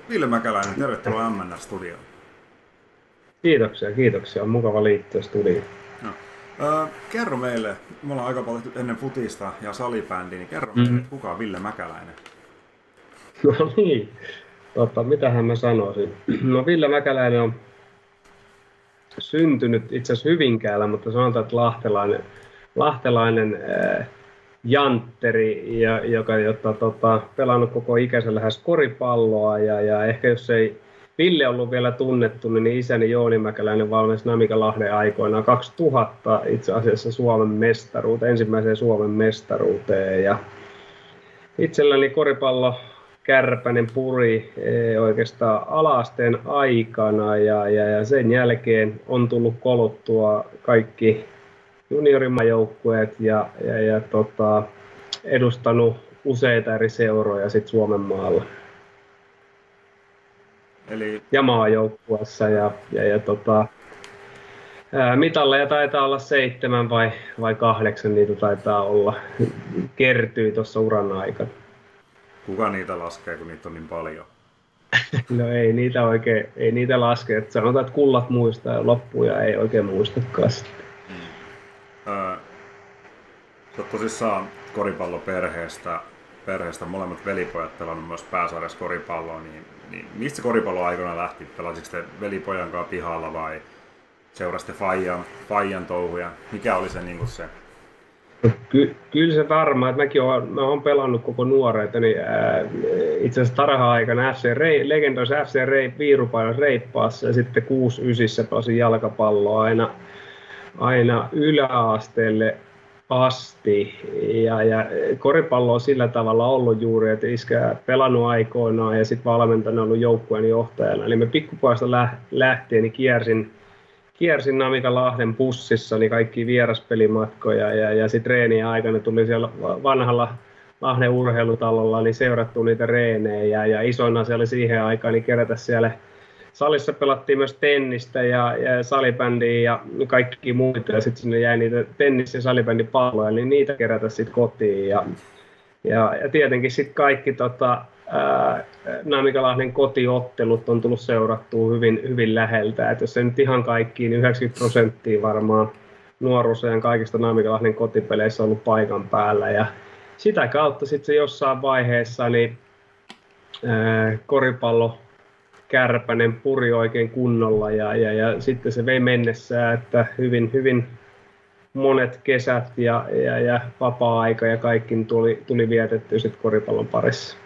Ville Mäkäläinen, tervetuloa MNR-studioon. Kiitoksia. On mukava liittyä studioon. No. Kerro meille, me ollaan aika paljon ennen futista ja salibändiä, niin kerro meille, Mm. että kuka on Ville Mäkäläinen? No niin, mitähän mä sanoisin. No Ville Mäkäläinen on syntynyt itse asiassa Hyvinkäällä, mutta sanotaan, että lahtelainen jantteri, joka pelannut koko ikänsä lähes koripalloa. Ja ehkä jos ei Ville ollut vielä tunnettu, niin isäni Jouni Mäkäläinen valmensi Namika Lahden aikoinaan 2000 itse asiassa ensimmäiseen Suomen mestaruuteen. Ja itselläni koripallo kärpänen puri oikeastaan ala-asteen aikana ja sen jälkeen on tullut koluttua kaikki juniorimajoukkueet ja edustanut useita eri seuroja sit Suomen maalla Eli, ja maajoukkueessa mitalleja taitaa olla 7 vai 8, niitä taitaa olla, kertyi tuossa uran aikana. kuka niitä laskee, kun niitä on niin paljon? No ei niitä laske. Että sanotaan, että kullat muistaa ja loppuja ei oikein muistakaan sitten. Öö, sä oot tosissaan koripalloperheestä molemmat velipojat pelannut myös pääsarjassa koripalloa, niin mistä koripallo aikana lähti? Pelasitko te velipojan kanssa pihalla vai seurasitte Fajan touhuja? Mikä oli se, niin kuin se? Kyllä se varmaan, että mä oon pelannut koko nuoreita, niin itse asiassa tarha-aikana legendaisen Viirupaidon Reippaassa ja sitten 6-9 pelasin jalkapalloa aina yläasteelle asti. Ja koripallo on sillä tavalla ollut juuri, että iskä pelannut aikoinaan ja sitten valmentanut ollut joukkueen johtajana. Eli me pikkupojasta lähtien niin kiersin Namika Lahden bussissa niin kaikki vieraspelimatkoja ja sitten treenien aikana tuli siellä vanhalla Lahden urheilutalolla niin seurattu niitä reenejä ja isoin asia oli siihen aikaan niin kerätä siellä. Salissa pelattiin myös tennistä ja salibändiä ja kaikki muita ja sitten sinne jäi niitä tennis- ja salibändipalloja, niin niitä kerätä sitten kotiin ja tietenkin sitten kaikki Naamikalahden kotiottelut on tullut seurattua hyvin läheltä. Et jos se nyt ihan kaikkiin, niin 90% varmaan nuoruusajan kaikista Naamikalahden kotipeleissä on ollut paikan päällä. Ja sitä kautta sitten se jossain vaiheessa niin koripallo kärpänen puri oikein kunnolla ja sitten se vei mennessään, että hyvin monet kesät ja vapaa-aika ja kaikki tuli vietettyä sitten koripallon parissa.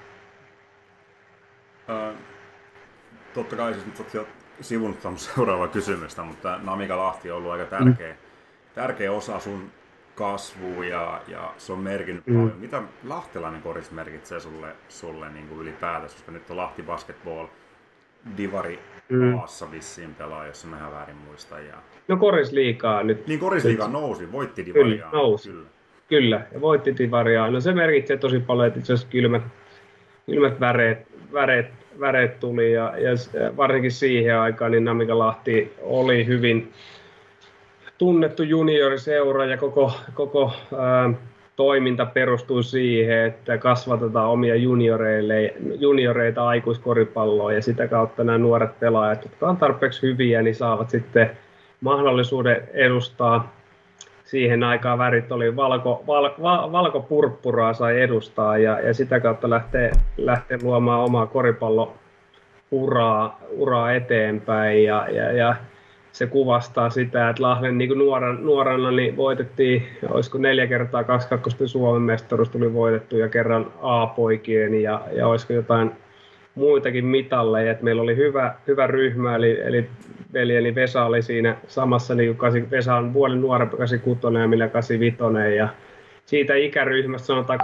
Totta kai siis nyt olet jo sivunut seuraavaa kysymystä, mutta Namika Lahti on ollut aika tärkeä osa sun kasvua ja se on merkinnyt paljon. Mitä lahtelainen koris merkitsee sulle niin kuin ylipäätänsä, koska nyt on Lahti Basketball Divari Aassa vissiin pelaa, jos mä ihan väärin muistan. No korisliigaa nyt. Niin korisliiga nousi, voitti Divariaa. Nousi. Kyllä, ja voitti Divariaa. No se merkitsee tosi paljon, että itse asiassa kylmät väreet tuli ja varsinkin siihen aikaan niin Namika Lahti oli hyvin tunnettu junioriseura ja koko toiminta perustuu siihen, että kasvatetaan omia junioreita aikuiskoripalloa ja sitä kautta nämä nuoret pelaajat, jotka on tarpeeksi hyviä, niin saavat sitten mahdollisuuden edustaa. Siihen aikaan värit oli valko-purppuraa sai edustaa ja sitä kautta lähtee luomaan omaa koripallouraa eteenpäin ja se kuvastaa sitä, että Lahden niin nuorana niin voitettiin, olisiko 4 kertaa 22 Suomen mestaruus tuli voitettu ja kerran A-poikien ja olisiko jotain muitakin mitalleja. Et meillä oli hyvä ryhmä, eli veljeni Vesa oli siinä samassa, niin Vesa on vuoden nuorempi 86 ja Millä 85 ja siitä ikäryhmästä sanotaan 86-82,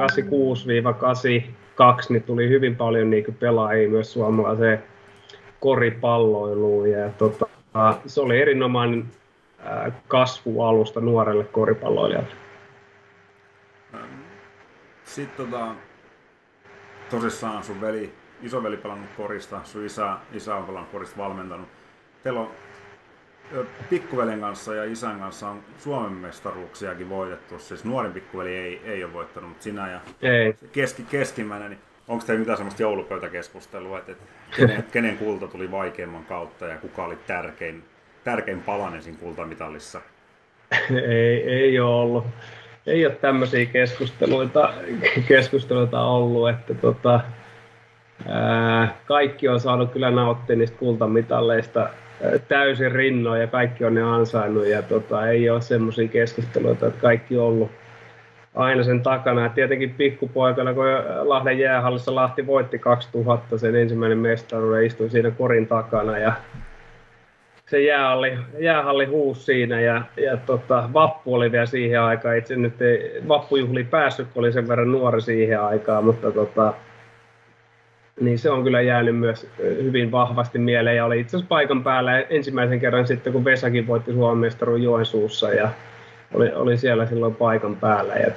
niin tuli hyvin paljon niin pelaajia myös suomalaiseen koripalloiluun ja se oli erinomainen kasvualusta nuorelle koripalloilijalle. Sitten tosissaan sun isoveli pelannut korista, sun isä on pelannut korista, valmentanut. Teillä on pikkuveljen kanssa ja isän kanssa on Suomen mestaruuksiakin voitettu. Siis nuorin pikkuveli ei ole voittanut, mutta sinä ja keskimmäinen. Niin Onko teillä mitään semmoista joulupöytäkeskustelua, että kenen kulta tuli vaikeimman kautta ja kuka oli tärkein palanen siinä kultamitalissa? Ei ole ollut. Ei ole tämmöisiä keskusteluita ollut, että kaikki on saanut kyllä nauttia niistä kultamitalleista täysin rinnoin ja kaikki on ne ansainnut ja ei ole semmoisia keskusteluita, että kaikki on ollut aina sen takana. Ja tietenkin pikkupoikana, kun Lahden jäähallissa Lahti voitti 2000 sen ensimmäinen mestaruuden, istuin siinä korin takana ja se jäähalli huusi siinä ja vappu oli vielä siihen aikaan. Itse nyt ei vappujuhliin päässyt, kun oli sen verran nuori siihen aikaan, mutta niin se on kyllä jäänyt myös hyvin vahvasti mieleen ja oli itse asiassa paikan päällä ensimmäisen kerran sitten, kun Vesakin voitti Suomen mestaruuden Joensuussa ja oli siellä silloin paikan päällä ja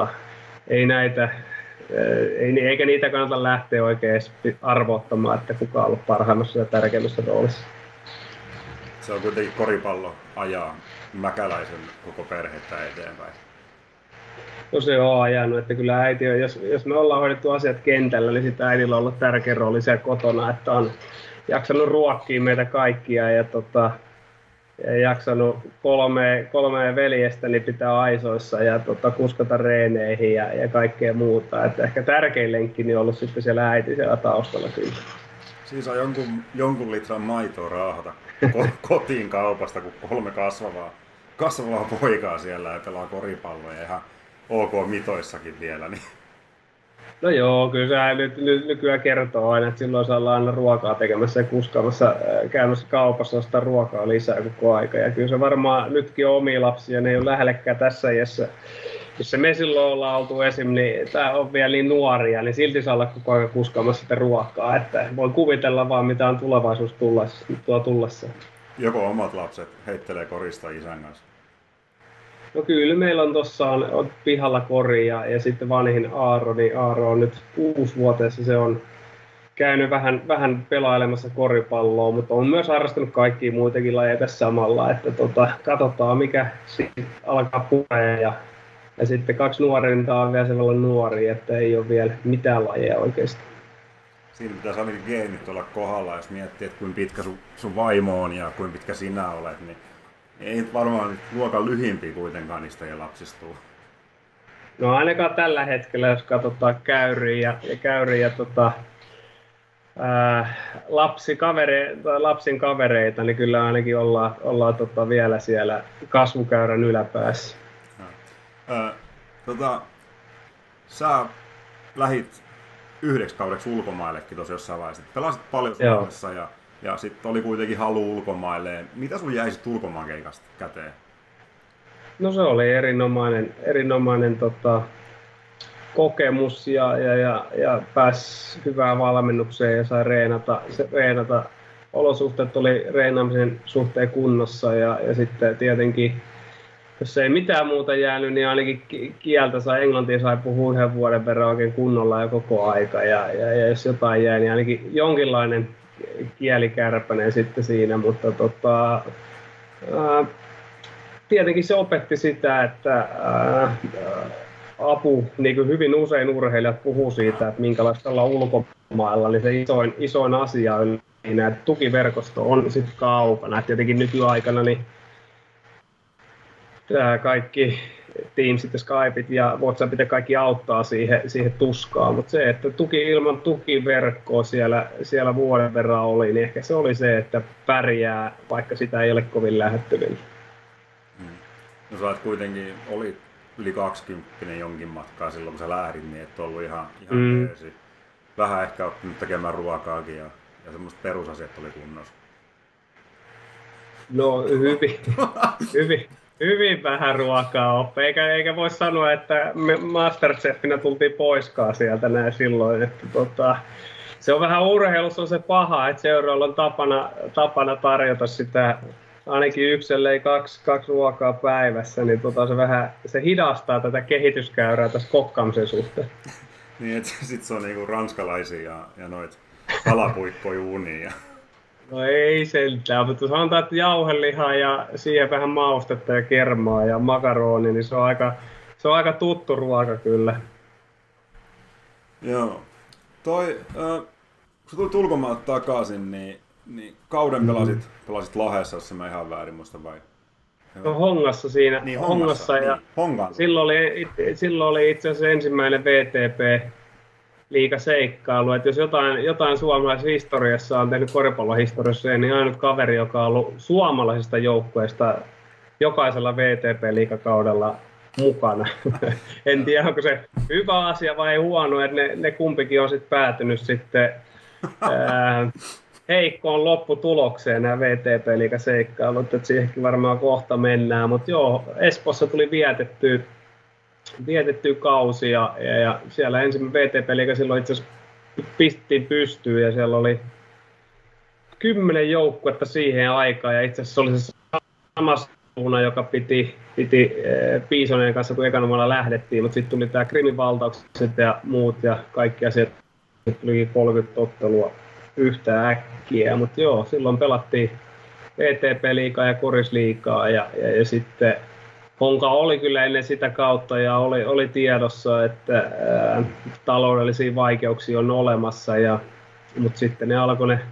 eikä niitä kannata lähteä oikein arvottamaan, että kuka on ollut parhaimmassa ja tärkeimmässä roolissa. Se on kuitenkin koripallo ajaa Mäkäläisen koko perhettä eteenpäin. No se on ajanut, että kyllä äiti on, jos me ollaan hoidettu asiat kentällä, niin sitä äidillä on ollut tärkeä rooli siellä kotona, että on jaksanut ruokkia meitä kaikkia ja jaksanut kolme veljestä niin pitää aisoissa ja kuskata reeneihin ja kaikkea muuta. Että ehkä tärkein lenkki niin on ollut sitten siellä äiti siellä taustalla kyllä. Siis on jonkun litran maitoa raahata kotiin kaupasta, kun 3 kasvavaa poikaa siellä ja pelaa koripalloa ja ihan ok mitoissakin vielä. Niin. No joo, kyllä se nykyään kertoo aina, että silloin saa olla aina ruokaa tekemässä ja kuskaamassa, käymässä kaupassa ostaa ruokaa lisää koko aika. Ja kyllä se varmaan nytkin on omia lapsia, ne ei ole lähellekään tässä iässä. Jos me silloin ollaan oltu esim, niin tämä on vielä niin nuoria, niin silti saa olla koko ajan kuskaamassa sitä ruokaa. Että voi kuvitella vaan, mitä on tulevaisuus tullessa. Joko omat lapset heittelee korista isän kanssa? No kyllä, meillä on tuossa on pihalla kori ja sitten vanhin Aaro, niin Aaro on nyt 6-vuotias, se on käynyt vähän pelailemassa koripalloa, mutta on myös harrastanut kaikkia muitakin lajeja tässä samalla, että katsotaan mikä sitten alkaa puree ja sitten 2 nuorinta on vielä sellainen nuori, että ei ole vielä mitään lajeja oikeasti. Siinä pitäisi ainakin geenit olla kohdalla, jos miettii, että kuinka pitkä sun vaimo on ja kuinka pitkä sinä olet, niin ei varmaan luokan lyhimpiä kuitenkaan niistä ja lapsistuu. No ainakaan tällä hetkellä, jos katsotaan käyriä lapsin kavereita, niin kyllä ainakin ollaan vielä siellä kasvukäyrän yläpäässä. Sä lähit 1 kaudeksi ulkomaillekin tuossa jossain vaiheessa. Pelasit paljon Suomessa ja sitten oli kuitenkin halu ulkomaille. Mitä sun jäi sitten ulkomaan keikasta käteen? No se oli erinomainen kokemus ja pääsi hyvään valmennukseen ja sai reenata. Olosuhteet oli reenaamisen suhteen kunnossa ja sitten tietenkin jos ei mitään muuta jäänyt, niin ainakin kieltä englantia sai puhua 1 vuoden verran oikein kunnolla ja koko aika. Ja jos jotain jäi, niin ainakin jonkinlainen kielikärpänen sitten siinä. Mutta tietenkin se opetti sitä, että niin kuin hyvin usein urheilijat puhuu siitä, että minkälaista olla ulkomailla, niin se isoin asia on siinä, että tukiverkosto on sitten kaukana. Et tietenkin nykyaikana niin kaikki Teamsit ja Skypeit ja WhatsAppit ja kaikki auttaa siihen tuskaan, mutta se, että ilman tukiverkkoa siellä vuoden verran oli, niin ehkä se oli se, että pärjää, vaikka sitä ei ole kovin lähettävillä. No sä kuitenkin oli yli 20 jonkin matkaa silloin, kun sä lähdit, niin et ollut ihan teesi. Vähän ehkä oppinut tekemään ruokaakin ja semmoiset perusasiat oli kunnossa. No hyvin vähän ruokaa oppii, eikä voi sanoa, että me Masterchefinä tultiin poiskaan sieltä näin silloin. Että se on vähän urheilussa on se paha, että seuroilla on tapana tarjota sitä ainakin 1 ellei 2 ruokaa päivässä, niin se hidastaa tätä kehityskäyrää tässä kokkaamisen suhteen. Niin, että sit se on niinku ranskalaisia ja noit kalapuikkojuunia. No ei sentään, mutta sanotaan, että jauhelihaa ja siihen vähän maustetta ja kermaa ja makaroni, niin se on aika tuttu ruoka kyllä. Joo. kun sä tulit ulkomailta takaisin, niin kauden pelasit Lahdessa, jos mä ihan väärin muista vai? No Hongassa siinä. Niin, Hongassa ja Hongan. silloin oli itse asiassa ensimmäinen VTP-liigaseikkailu. Että jos jotain suomalaisessa historiassa on tehnyt koripallohistoriassa, niin ainut kaveri, joka on ollut suomalaisista joukkueista jokaisella VTP-liigakaudella mukana. En tiedä, onko se hyvä asia vai huono, että ne kumpikin on sitten päätynyt sitten heikkoon lopputulokseen nämä VTP-liigaseikkailut, että siihenkin varmaan kohta mennään, mutta joo, Espoossa tuli vietettyä kausia ja siellä ensimmäinen VTP-liiga silloin itse asiassa pistettiin pystyyn ja siellä oli 10 joukkuetta siihen aikaan ja itse asiassa se oli se sama suuna, joka piti Piisoneen kanssa, kun ekana vuonna lähdettiin, mutta sitten tuli tämä Krimin valtaukset ja muut ja kaikki asiat, tuli 30 ottelua yhtä äkkiä, mutta joo, silloin pelattiin VTP-liigaa ja Korisliigaa ja sitten Honka oli kyllä ennen sitä kautta ja oli tiedossa, että taloudellisia vaikeuksia on olemassa, mutta sitten ne alkoi ne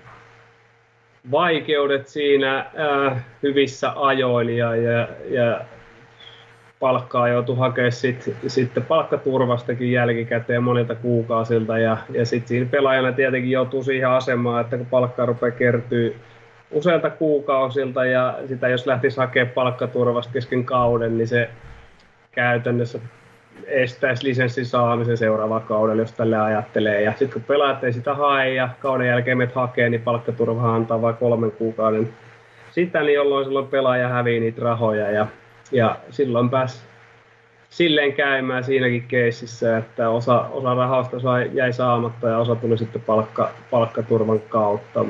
vaikeudet siinä hyvissä ajoin ja palkkaa joutui hakemaan sitten palkkaturvastakin jälkikäteen monilta kuukausilta ja sitten siinä pelaajana tietenkin joutuu siihen asemaan, että kun palkkaa rupeaa kertyä useilta kuukausilta ja sitä jos lähtisi hakemaan palkkaturvasta kesken kauden, niin se käytännössä estäisi lisenssin saamisen seuraavalla kaudella, jos tälle ajattelee. Ja sitten kun pelaajat ei sitä hae ja kauden jälkeen meidät hakee, niin palkkaturva antaa vain 3 kuukauden sitä, niin silloin pelaaja hävii niitä rahoja. Ja silloin pääsi silleen käymään siinäkin keississä, että osa rahoista jäi saamatta ja osa tuli sitten palkkaturvan kautta.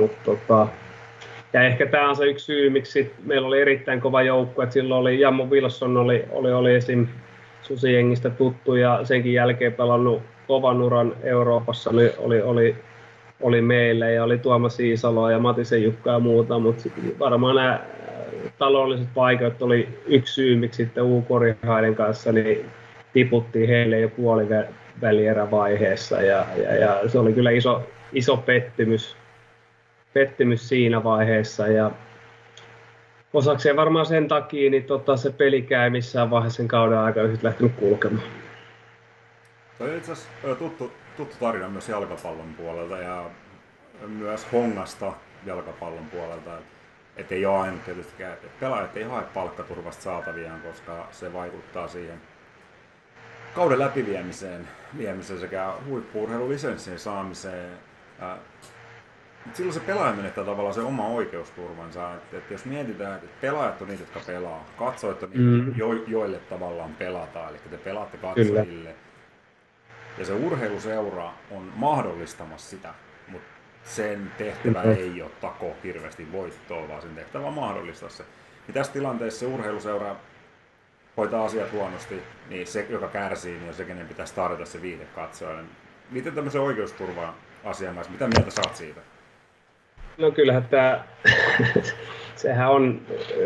Ja ehkä tämä on se yksi syy, miksi meillä oli erittäin kova joukko, että silloin oli Jammo Wilson oli esim. Susijengistä tuttu ja senkin jälkeen pelannut kovan uran Euroopassa, oli meille ja oli Tuomas Iisalo ja Matisen Jukka ja muuta, mutta varmaan nämä taloudelliset vaikeudet oli yksi syy, miksi sitten U-Korihaiden kanssa niin tiputtiin heille jo puolivälierävaiheessa ja se oli kyllä iso pettymys siinä vaiheessa ja osakseen varmaan sen takia niin se pelikä ei missään vaiheessa sen kauden aikana sitten lähtenyt kulkemaan. Tuo on itse asiassa tuttu tarina myös jalkapallon puolelta ja myös Hongasta jalkapallon puolelta. Että ei ole aina tietystikään, että pelaajat ei hae palkkaturvasta saataviaan, koska se vaikuttaa siihen kauden läpiviemiseen sekä huippu-urheilulisenssien saamiseen. Silloin se pelaaja menettää tavallaan se oma oikeusturvansa. Että jos mietitään, että pelaajat on niitä, jotka pelaa, katsojat on niitä, joille tavallaan pelataan, eli te pelaatte katsojille. Kyllä. Ja se urheiluseura on mahdollistamassa sitä, mutta sen tehtävä ei ole tako hirveästi voittoa, vaan sen tehtävä on mahdollistaa se. Ja tässä tilanteessa se urheiluseura hoitaa asiat huonosti, niin se, joka kärsii, niin on se, kenen pitäisi tarjota se viite katsojalle. Miten tämmöisen oikeusturva-asian kanssa, mitä mieltä saat siitä? No kyllähän sehän on,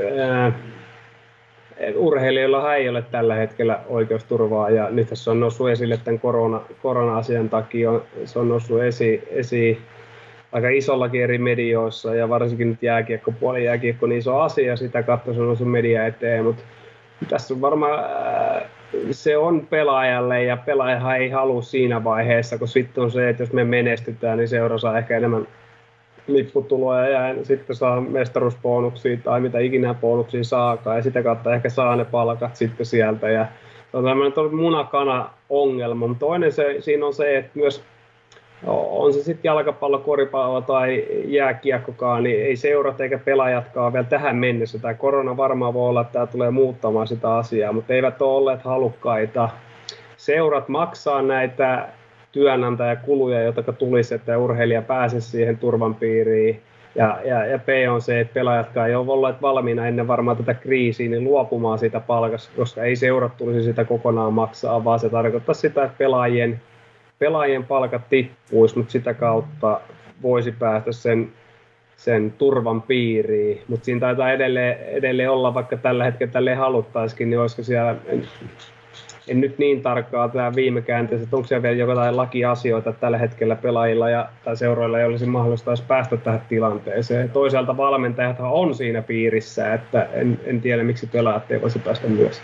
urheilijoilla ei ole tällä hetkellä oikeusturvaa ja nyt se on noussut esille tämän korona-asian takia, se on noussut esiin aika isollakin eri medioissa ja varsinkin nyt jääkiekko on iso asia, sitä kautta se on noussut media eteen, mutta tässä on varmaan se on pelaajalle ja pelaajahan ei halua siinä vaiheessa, kun sitten on se, että jos me menestytään, niin seura saa ehkä enemmän lipputuloja ja sitten saa mestaruusbonuksia tai mitä ikinä bonuksia saakaan ja sitä kautta ehkä saa ne palkat sitten sieltä ja se on tämmöinen munakana-ongelma, mutta toinen siinä on se, että myös on se sitten jalkapallo, koripallo tai jääkiekkokaan, niin ei seurat eikä pelaajatkaan vielä tähän mennessä. Tämä korona varmaan voi olla, että tämä tulee muuttamaan sitä asiaa, mutta eivät ole olleet halukkaita. Seurat maksaa näitä työnantajakuluja, jotka tulisi, että urheilija pääsisi siihen turvan piiriin. Ja B on se, että pelaajatkaan ei ole olleet valmiina ennen varmaan tätä kriisiä, niin luopumaan siitä palkasta, koska ei seurat tulisi sitä kokonaan maksaa, vaan se tarkoittaa sitä, että pelaajien palkat tippuisi, mutta sitä kautta voisi päästä sen turvan piiriin. Mutta siinä taitaa edelleen olla, vaikka tällä hetkellä tälleen haluttaisikin, niin olisiko siellä en nyt niin tarkkaa tämä viime käänteessä, että onko siellä vielä jotain lakiasioita tällä hetkellä pelaajilla tai seuroilla ei olisi mahdollista edes päästä tähän tilanteeseen. Toisaalta valmentajat on siinä piirissä, että en tiedä miksi pelaajat ei voisi päästä myös.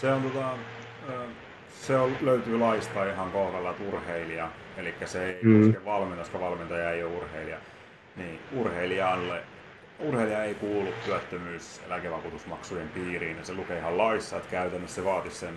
Löytyy laista ihan kohdalla, että urheilija, eli se ei koske valmentaja, koska valmentaja ei ole urheilija, niin urheilija ei kuulu työttömyyseläkevakuutusmaksujen piiriin, ja se lukee ihan laissa, että käytännössä se vaatisi sen,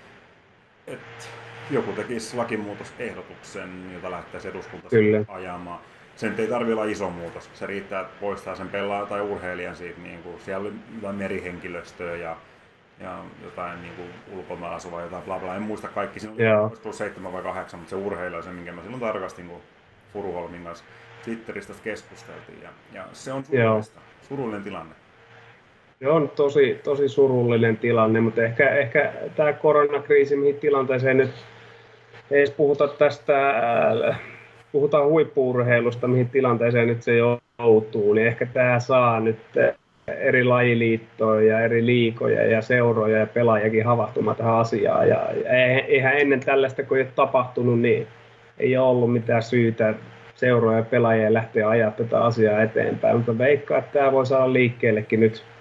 että joku tekisi lakimuutosehdotuksen, jota lähdettäisiin eduskuntaan ajamaan. Sen ei tarvitse olla iso muutos, se riittää, että poistaa sen pelaajan tai urheilijan siitä, niin kuin siellä oli jotain merihenkilöstöä ja jotain niin kuin ulkomailla asuva, jotain bla bla, en muista kaikki, siinä oli 7 vai 8, mutta se urheilija, se minkä mä silloin tarkastin, kun Furuholmin kanssa Twitteristä keskusteltiin, ja se on surullinen tilanne. Se on tosi surullinen tilanne, mutta ehkä tämä koronakriisi, mihin tilanteeseen nyt ei edes puhuta tästä, puhutaan huippu-urheilusta, mihin tilanteeseen nyt se joutuu, niin ehkä tämä saa nyt eri lajiliittoja ja eri liigoja ja seuroja ja pelaajakin havahtumaan tähän asiaan. Ja eihän ennen tällaista, kun ei ole tapahtunut, niin ei ole ollut mitään syytä seuroja ja pelaajia lähteä ajaa tätä asiaa eteenpäin. Mutta veikkaa, että tämä voi saada liikkeellekin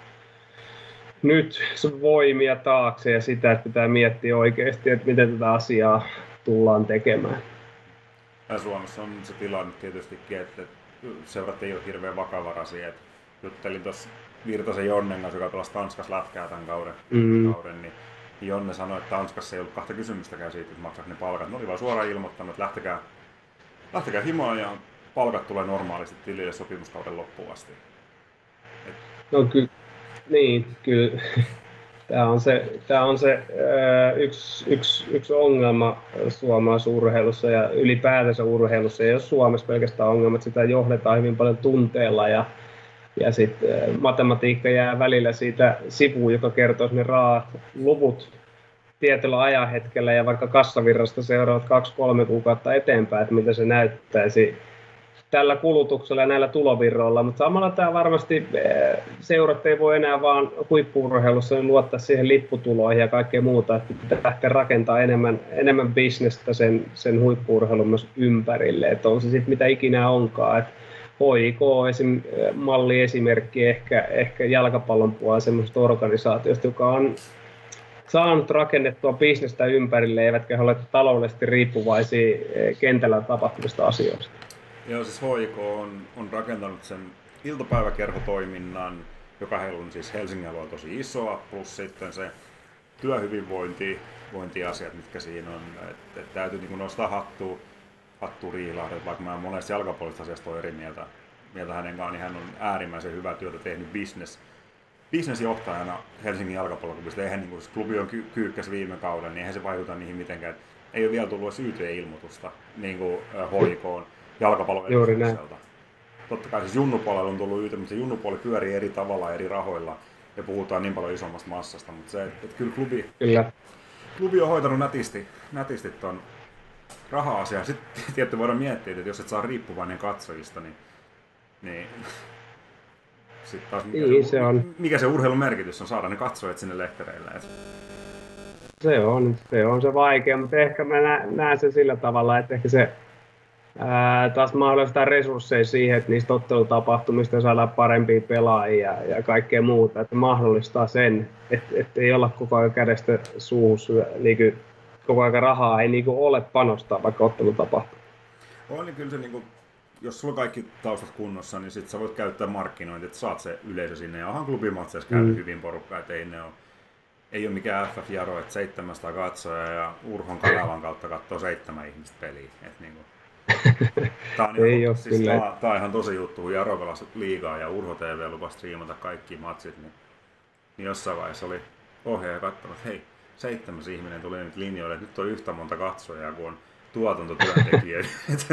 nyt voimia taakse ja sitä, että pitää miettiä oikeasti, että miten tätä asiaa tullaan tekemään. Ja Suomessa on se tilanne tietystikin, että seurat ei ole hirveän vakavaraisia. Juttelin tuossa Virtasen Jonnen kanssa, joka pelasi Tanskassa lätkää tämän kauden, niin Jonne sanoi, että Tanskassa ei ollut kahta kysymystäkään siitä, että maksat ne palkat. Ne oli vaan suoraan ilmoittanut, että lähtekää himaan ja palkat tulee normaalisti tilille sopimuskauden loppuun asti. No kyllä. Tämä on se yksi ongelma suomalaisessa urheilussa ja ylipäätänsä urheilussa. Ei ole Suomessa pelkästään ongelma, että sitä johdetaan hyvin paljon tunteella ja sitten matematiikka jää välillä siitä sivuun, joka kertoo ne raat luvut tietyllä ajanhetkellä ja vaikka kassavirrasta seuraavat 2-3 kuukautta eteenpäin, että mitä se näyttäisi tällä kulutuksella ja näillä tulovirroilla, mutta samalla tämä varmasti seurat ei voi enää vaan huippu-urheilussa luottaa siihen lipputuloihin ja kaikkea muuta, että pitää lähteä rakentamaan enemmän bisnestä sen huippu-urheilun myös ympärille, että on se sitten mitä ikinä onkaan, että HIK malliesimerkki ehkä jalkapallon puolella semmoisesta organisaatiosta, joka on saanut rakennettua bisnestä ympärille, eivätkä ole taloudellisesti riippuvaisia kentällä tapahtuvista asioista. Joo, siis HIK on rakentanut sen iltapäiväkerhotoiminnan, joka heillä on siis Helsingin alueella tosi isoa, plus sitten se työhyvinvointiasiat, mitkä siinä on. Et täytyy niin nostaa hattua Riilahdelta, vaikka mä monesta jalkapalloista asiasta ole eri mieltä hänen kanssaan, niin hän on äärimmäisen hyvää työtä tehnyt bisnesjohtajana Helsingin jalkapalloklubista. Eihän niin klubi on kyykkäs viime kauden, niin eihän se vaikuta niihin mitenkään. Ei ole vielä tullut YT-ilmoitusta niin kuin HIK:n jalkapallon edustukselta. Totta kai siis junnupuolella on tullut YT, mutta se junnupuoli pyörii eri tavalla eri rahoilla ja puhutaan niin paljon isommasta massasta, mutta se, että kyllä klubi on hoitanut nätisti ton raha-asiaa. Sitten tietty voidaan miettiä, että jos et saa riippuvainen katsojista, niin sitten taas mikä se urheilun merkitys on saada ne katsojat sinne lehtereille. Se on se vaikea, mutta ehkä mä näen sen sillä tavalla, että ehkä se taas mahdollistaa resursseja siihen, että niistä ottelutapahtumista saadaan parempia pelaajia ja kaikkea muuta, että mahdollistaa sen, että ei olla koko ajan kädestä suussa, niin koko ajan rahaa ei niin ole panostaa vaikka ottelutapahtuu. On niin kyllä se, niin kuin, jos sulla on kaikki taustat kunnossa, niin sit sä voit käyttää markkinointia, että saat se yleisö sinne. Ja onhan klubimatseissa käynyt hyvin porukkaa, että ei ole mikään FF-jaro, että 700 katsoja ja Urhon kanavan kautta katsoo 7 ihmistä peliä. Niin Tämä on ihan tosi juttu, kun Jaro pelasi liigaa ja Urho TV lupasi striimata kaikki matsit, niin jossain vaiheessa oli ohjaaja katsonut, että hei, 7 ihminen tuli nyt linjoille, että nyt on yhtä monta katsojaa kuin on tuotantotyöntekijöitä.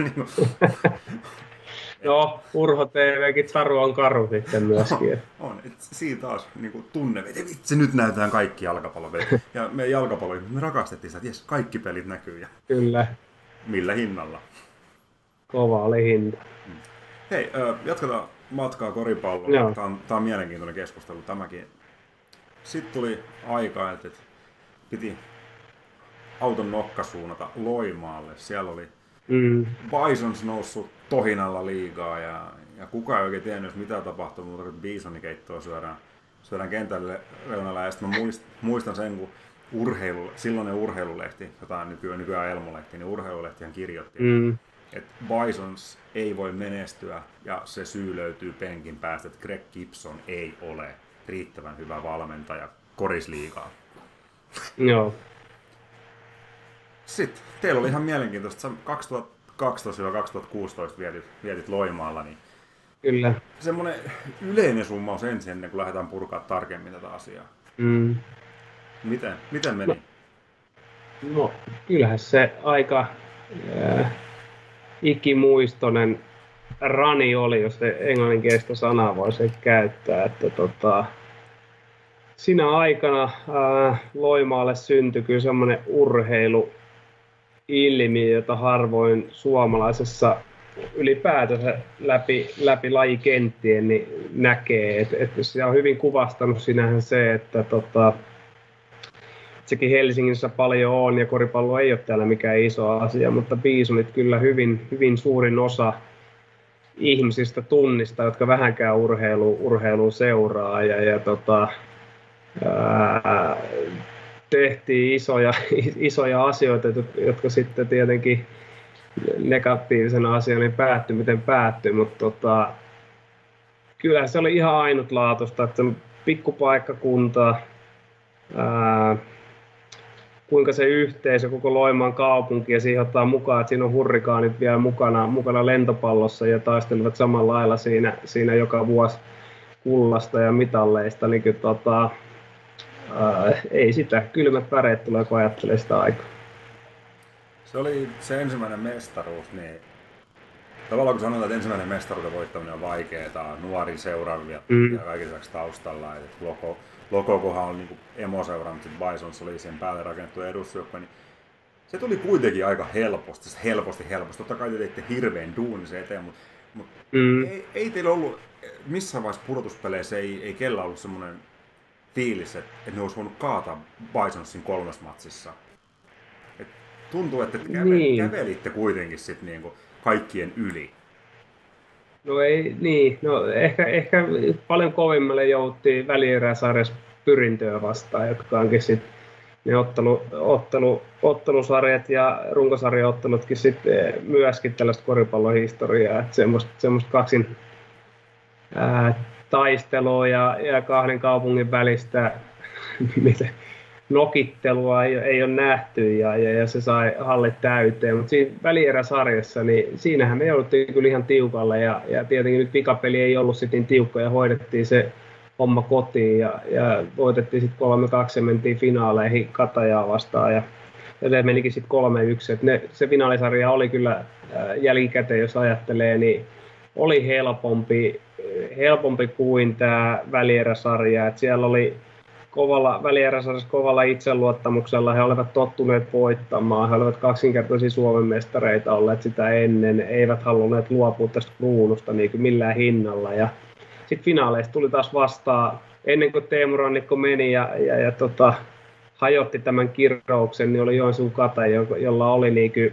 Joo, Urho TVkin taru on karu sitten myöskin. On, siitä taas niin tunne, että vitsi, nyt näytetään kaikki jalkapallopelit. Ja me me rakastettiin sitä, että jes, kaikki pelit näkyy. Kyllä. Millä hinnalla? Kova oli hinta. Hei, jatketaan matkaa koripalloon. Tämä on mielenkiintoinen keskustelu tämäkin. Sitten tuli aika, että piti auton nokkasuunnata Loimaalle. Siellä oli Mm. Bisons noussut tohinalla liigaa ja kukaan ei oikein tiennyt, mitä tapahtuu, mutta kun bisonikeittoa syödään kentälle reunalla. Ja sitten mä muistan sen, kun silloinen urheilulehti, jota nykyään Elmo-lehti, niin urheilulehtihän kirjoitti, että Bisons ei voi menestyä ja se syy löytyy penkin päästä, että Greg Gibson ei ole riittävän hyvä valmentaja korisliigaa. Joo. Sitten teillä oli ihan mielenkiintoista, 2012-2016 vietit Loimaalla, niin Kyllä. semmoinen yleinen summaus ensin, ennen kuin lähdetään purkaa tarkemmin tätä asiaa. Miten meni? No, kyllähän se aika ikimuistoinen rani oli, jos se englanninkielistä sanaa voisi käyttää. Että siinä aikana Loimaalle syntyi kyllä semmoinen urheiluilmiö, jota harvoin suomalaisessa ylipäätänsä läpi lajikenttien niin näkee. Että se on hyvin kuvastanut sinähän se, että sekin Helsingissä paljon on ja koripallo ei ole täällä mikään iso asia, mutta Bisonit kyllä hyvin suurin osa ihmisistä tunnistaa, jotka vähänkään urheilua seuraa tehtiin isoja asioita, jotka sitten tietenkin negatiivisena asiana niin päättyi miten päättyi, mutta kyllähän se oli ihan ainutlaatuista, että pikkupaikkakunta, kuinka se yhteisö, koko Loimaan kaupunki ja siihen ottaa mukaan, että siinä on hurrikaanit vielä mukana lentopallossa ja taistelevat samalla lailla siinä joka vuosi kullasta ja mitalleista, niin kyllä, ei sitä, kylmät väreet tulee, kun ajattelee sitä aikaa. Se oli se ensimmäinen mestaruus, niin tavallaan kun sanotaan, että ensimmäinen mestaruuden voittaminen on vaikeaa, nuori seuraavia ja kaiken lisäksi taustalla, että Lokokohan oli niin emoseura, mutta sitten Bisons oli sen päälle rakennettu edustusjoukko, niin se tuli kuitenkin aika helposti. Totta kai te teitte hirveän duunin se eteen, mutta ei teillä ollut missään vaiheessa pudotuspeleissä, ei kellä ollut semmoinen fiilis, että ne olisi voinut kaataa Bisonsin 3. matsissa. Et tuntuu, että kävelitte kuitenkin sit niinku kaikkien yli. No ei, niin. No ehkä paljon kovimmalle jouttiin välieräsarjassa Pyrintöä vastaan, jotka onkin sitten ne ottelusarjat ja runkosarjaottelutkin sitten myöskin tällaista koripallohistoriaa, että semmoista kaksin taistelua ja kahden kaupungin välistä nokittelua ei ole nähty ja se sai hallit täyteen, mutta siinä välieräsarjassa, niin siinähän me jouduttiin kyllä ihan tiukalle ja tietenkin nyt pikapeli ei ollut sitten niin tiukka ja hoidettiin se homma kotiin ja voitettiin sitten 3-2 ja mentiin finaaleihin Katajaa vastaan ja se menikin sitten 3-1, että se finaalisarja oli kyllä jälkikäteen, jos ajattelee, niin oli helpompi kuin tämä välieräsarja, että siellä oli välieräsarjassa kovalla itseluottamuksella, he olivat tottuneet voittamaan, he olivat kaksinkertaisia Suomen mestareita olleet sitä ennen, eivät halunneet luopua tästä kruunusta niin kuin millään hinnalla. Ja sitten finaaleista tuli taas vastaan, ennen kuin Teemu Rannikko meni ja hajotti tämän kirrouksen, niin oli Joensuun Kata, jolla oli niin kuin,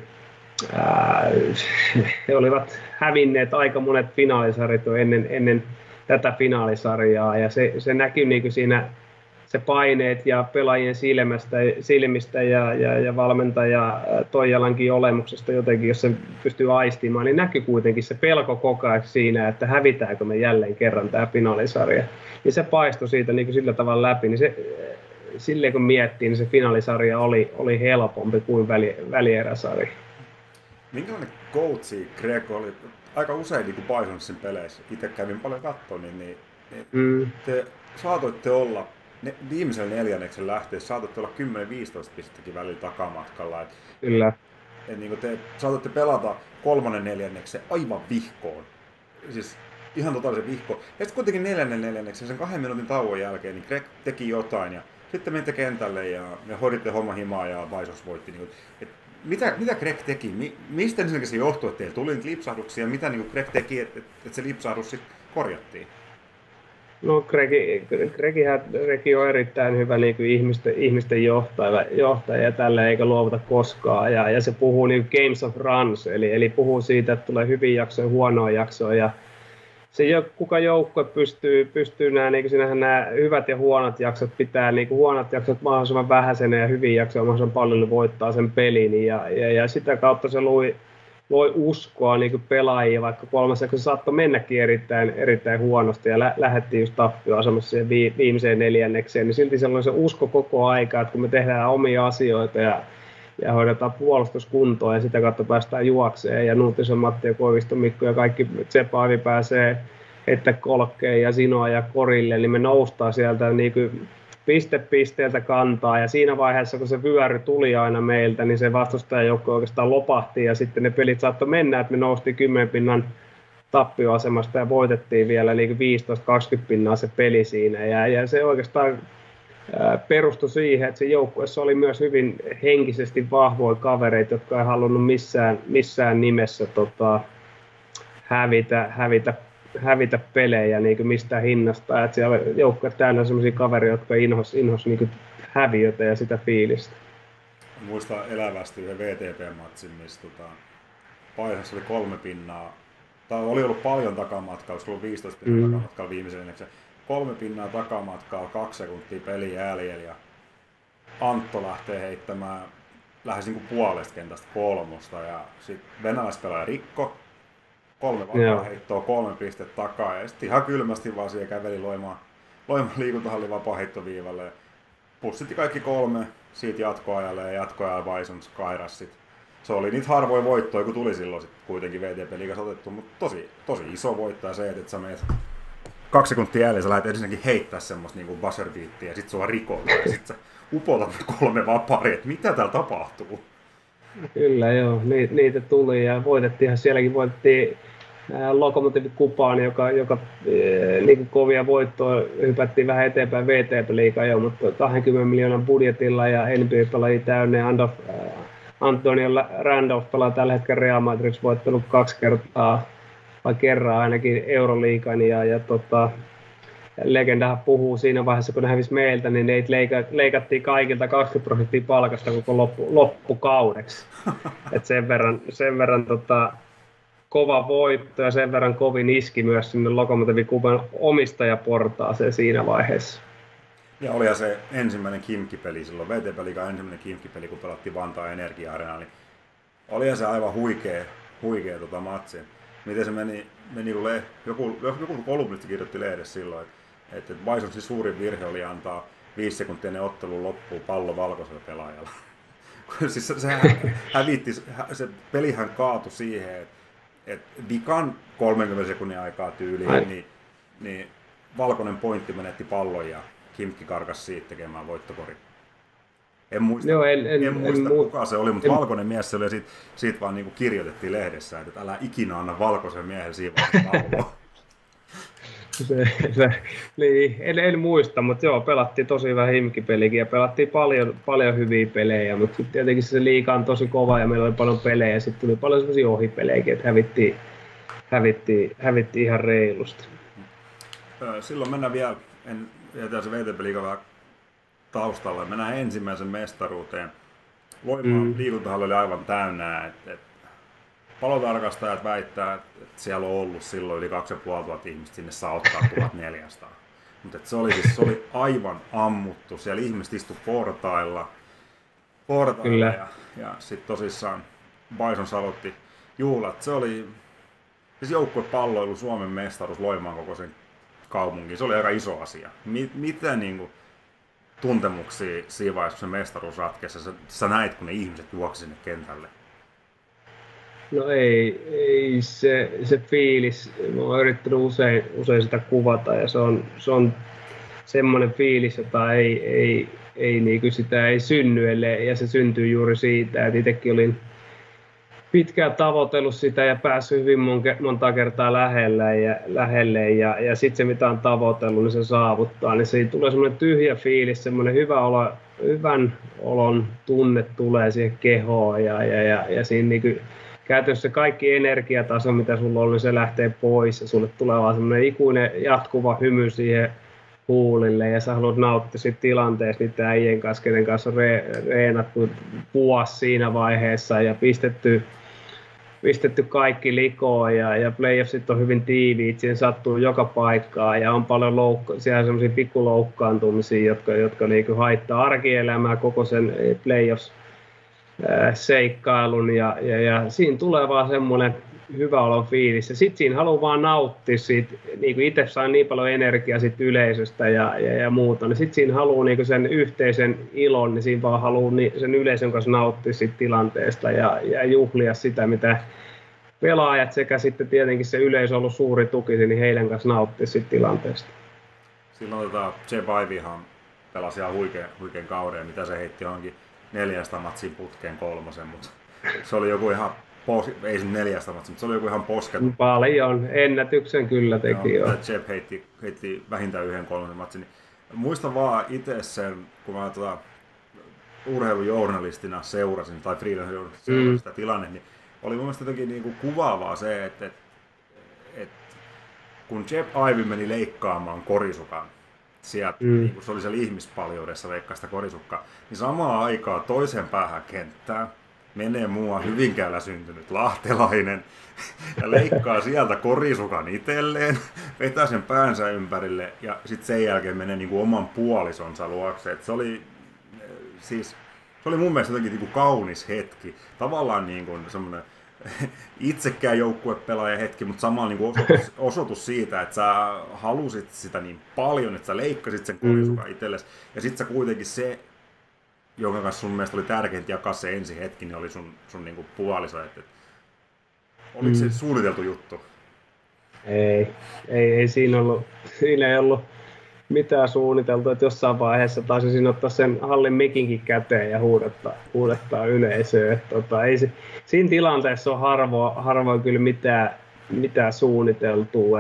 he olivat hävinneet aika monet finaalisarjat jo ennen tätä finaalisarjaa ja se näkyi niin kuin siinä se paineet ja pelaajien silmistä ja valmentaja Toijalankin olemuksesta jotenkin, jos se pystyy aistimaan, niin näkyy kuitenkin se pelko koko ajan siinä, että hävitäänkö me jälleen kerran tämä finaalisarja. Ja se paistoi siitä niin kuin sillä tavalla läpi, niin silleen kun miettii, niin se finaalisarja oli helpompi kuin välieräsarja. Minkälainen coachi Greg oli? Aika usein niin kuin Bisonsin peleissä, itse kävin paljon katsoa, niin te saatoitte olla viimeisen neljänneksen lähteessä saatatte olla 10-15 pistettäkin välillä takamatkalla. Kyllä. Niin te saatatte pelata 3. neljänneksen aivan vihkoon. Siis ihan totaalisen vihkoon. Ja sitten kuitenkin 4. neljänneksen, sen 2 minuutin tauon jälkeen, niin Greg teki jotain. Ja sitten menitte kentälle ja hoiditte homma himaa ja Bisons voitti. Mitä Greg teki? Mistä ensinnäkin se johtui, että teillä tuli niitä lipsahduksia? Mitä Greg teki, että se lipsahdus sitten korjattiin? No Gregi on erittäin hyvä niin kuin ihmisten johtaja ja tällä eikä luovuta koskaan. Ja se puhuu niin Games of Runs, eli puhuu siitä, että tulee hyviä jaksoja ja huonoja jaksoja. Ja se kuka joukkue pystyy nämä hyvät ja huonot jaksot pitää niin kuin huonot jaksot mahdollisimman vähäisenä ja hyviä jaksoja mahdollisimman paljon, niin voittaa sen pelin. Ja sitä kautta se loi uskoa niin kuin pelaajia, vaikka kolmessa se saattoi mennäkin erittäin huonosti ja lähdettiin just tappioasemassa siihen viimeiseen neljännekseen, niin silti se oli se usko koko aika, että kun me tehdään omia asioita ja hoidetaan puolustuskuntoa ja sitä kautta päästään juokseen ja Nuutisen Matti ja Koiviston Mikko ja kaikki Tsepavi pääsee että kolkkeen ja Sinoa ja Korille, niin me noustaan sieltä niin kuin pisteeltä kantaa ja siinä vaiheessa, kun se vyöry tuli aina meiltä, niin se vastustajajoukko oikeastaan lopahti ja sitten ne pelit saattoi mennä, että me noustiin 10 pinnan tappioasemasta ja voitettiin vielä niin 15-20 pinnaa se peli siinä ja se oikeastaan perustui siihen, että se joukkueessa oli myös hyvin henkisesti vahvoja kavereita, jotka ei halunnut missään nimessä hävitä pelejä niin kuin mistään hinnasta. Että siellä oli joukkue täynnä sellaisia kavereita, jotka inhos niin kuin häviötä ja sitä fiilistä. Muistan elävästi yhden VTP-matsin, missä Paihassa oli 3 pinnaa. Tai oli ollut paljon takamatkaa, olisiko ollut 15 pinnaa takamatkaa viimeisen enneksen. 3 pinnaa takamatkaa, 2 sekuntia peli jäljellä ja Antto lähtee heittämään lähes niin kuin puolesta kentästä 3 ja sitten venäläispelaaja Rikko 3 vapaa heittoa, 3 pistettä takaa ja sitten ihan kylmästi vaan siihen käveli loimaan liikuntahallin vapaaheittoviivalle ja pussitti kaikki 3 siitä jatkoajalle ja jatkoajalla Vaisons kairas sit. Se oli niitä harvoja voittoja, kun tuli silloin sit kuitenkin VTP-liigassa otettu, mutta tosi iso voittaja se, että sä meet 2 sekuntia jäljellä, sä lähdet ensinnäkin heittää semmoista niinku buzzer beattiä ja sit sua rikolla ja sit sä upotat 3 vapaaria, että mitä täällä tapahtuu? Kyllä joo, niitä tuli ja sielläkin voitettiin Lokomotiv Kupaan, joka niin kovia voittoa hypättiin vähän eteenpäin VTP-liigaa jo, mutta 20 miljoonan budjetilla ja NBA-pelaajia täynnä ja Antonio Randolph pelaa tällä hetkellä Real Madridissa voittanut 2 kertaa vai kerran ainakin Euroliigan ja legendahan puhuu siinä vaiheessa, kun ne hävisi meiltä, niin ne leikattiin kaikilta 20% palkasta koko loppukaudeksi. Et sen verran kova voitto ja sen verran kovin iski myös sinne Lokomotiv Kuban omistajaportaaseen siinä vaiheessa. Ja olihan se ensimmäinen Kimki-peli silloin, VTP-liigan ensimmäinen Kimki-peli, kun pelattiin Vantaan Energia-areenalla, niin olihan se aivan huikea matsi. Miten se meni joku kolumnisti kirjoitti lehdessä silloin, että Bisonsin suurin virhe oli antaa 5 sekuntia ennen ottelun loppuun pallo valkoisella pelaajalla. Siis se pelihän kaatui siihen, että vikan 30 sekunnin aikaa tyyliin, niin valkoinen pointti menetti pallon ja Kimki karkasi siitä tekemään voittokori. En muista, kuka se oli, mutta valkoinen mies se oli ja siitä vaan niin kuin kirjoitettiin lehdessä, että älä ikinä anna valkoisen miehen siivaa palloa. Niin, en muista, mutta joo, pelattiin tosi hyvä himkipelikin ja pelattiin paljon hyviä pelejä, mutta sitten tietenkin se liiga on tosi kova ja meillä oli paljon pelejä ja sitten tuli paljon sellaisia ohipelejäkin, että hävittiin ihan reilusti. Silloin mennään vielä, jätään se VTP-liiga vähän taustalla, mennään ensimmäisen mestaruuteen. Loimaan liikuntahalli oli aivan täynnä, että palotarkastajat väittää, että siellä on ollut silloin yli 2500 ihmistä, sinne saa ottaa 1400. Mutta se oli aivan ammuttu, siellä ihmiset istu portailla ja sitten tosissaan Bisons aloitti juhlat. Se oli siis joukkuepalloilu Suomen mestaruus Loimaan kokoisen kaupunkiin, se oli aika iso asia. Mitä niinku tuntemuksia siinä vaiheessa, kun se mestaruus ratkesi, sä näit, kun ne ihmiset juoksi sinne kentälle? No ei se fiilis, mä oon yrittänyt usein sitä kuvata ja se on semmoinen fiilis, jota ei niinku sitä ei synny, ja se syntyy juuri siitä, että itsekin olin pitkään tavoitellut sitä ja päässyt hyvin monta kertaa lähelle ja sitten se mitä on tavoitellut, niin se saavuttaa, niin siitä tulee semmoinen tyhjä fiilis, semmoinen hyvän olon tunne tulee siihen kehoon ja siinä niinku käytännössä kaikki energiataso, mitä sulla on, niin se lähtee pois ja sulle tulee vaan semmoinen ikuinen jatkuva hymy siihen huulille ja sä haluat nauttia siitä tilanteesta niiden äijien kanssa, kenen kanssa on reenattu vuosi siinä vaiheessa ja pistetty kaikki likoon ja playoffsit on hyvin tiiviit, siihen sattuu joka paikkaan ja on paljon siellä on semmoisia pikkuloukkaantumisia, jotka niinku haittaa arkielämää koko sen playoffs seikkailun ja siinä tulee vaan semmoinen hyvä olon fiilis. Ja sitten siinä haluaa vaan nauttia siitä, niin kuin itse saa niin paljon energiaa siitä yleisöstä ja muuta, niin sitten siinä haluaa niin sen yhteisen ilon, niin siinä vaan haluaa sen yleisön kanssa nauttia siitä tilanteesta ja juhlia sitä, mitä pelaajat sekä sitten tietenkin se yleisö on ollut suuri tuki, niin heidän kanssa nauttia siitä tilanteesta. Silloin Jeb Iveyhan pelasi ihan huikean kauden, mitä se heitti johonkin 4 matsin putkeen 3, mutta se oli joku ihan ei se 4 matsia, mutta se oli joku ihan posketon. Paljon, ennätyksen kyllä teki jo. Jeb heitti vähintään 1 3 matsin. Niin muistan vaan itse sen, kun mä urheilujournalistina seurasin, tai freelance-journalistina seurasin sitä tilanne, niin oli mun mielestä jotenkin niin kuin kuvaavaa se, että kun Jeb Ivey meni leikkaamaan korisukan, sieltä, niin kun se oli siellä ihmispaljoudessa leikkaa sitä korisukkaa, niin samaan aikaan toisen päähän kenttään menee muuan Hyvinkäällä syntynyt lahtelainen ja leikkaa sieltä korisukan itselleen, vetää sen päänsä ympärille ja sitten sen jälkeen menee niin kuin oman puolisonsa luokse. Et se oli mun mielestä jotenkin niin kuin kaunis hetki, tavallaan niin kuin semmoinen itsekään joukkuepelaajan hetki, mutta samalla niin kuin osoitus siitä, että sä halusit sitä niin paljon, että sä leikkasit sen korisukan itsellesi ja sitten sä kuitenkin se, jonka kanssa sun mielestä oli tärkeintä jakaa se ensi hetki, niin oli sun niinku puoliso. Oliko se suunniteltu juttu? Ei siinä ei ollut mitään suunniteltu, että jossain vaiheessa taisin ottaa sen hallin mikinkin käteen ja huudettaa yleisöä. Siinä tilanteessa on harvoin kyllä mitään suunniteltua.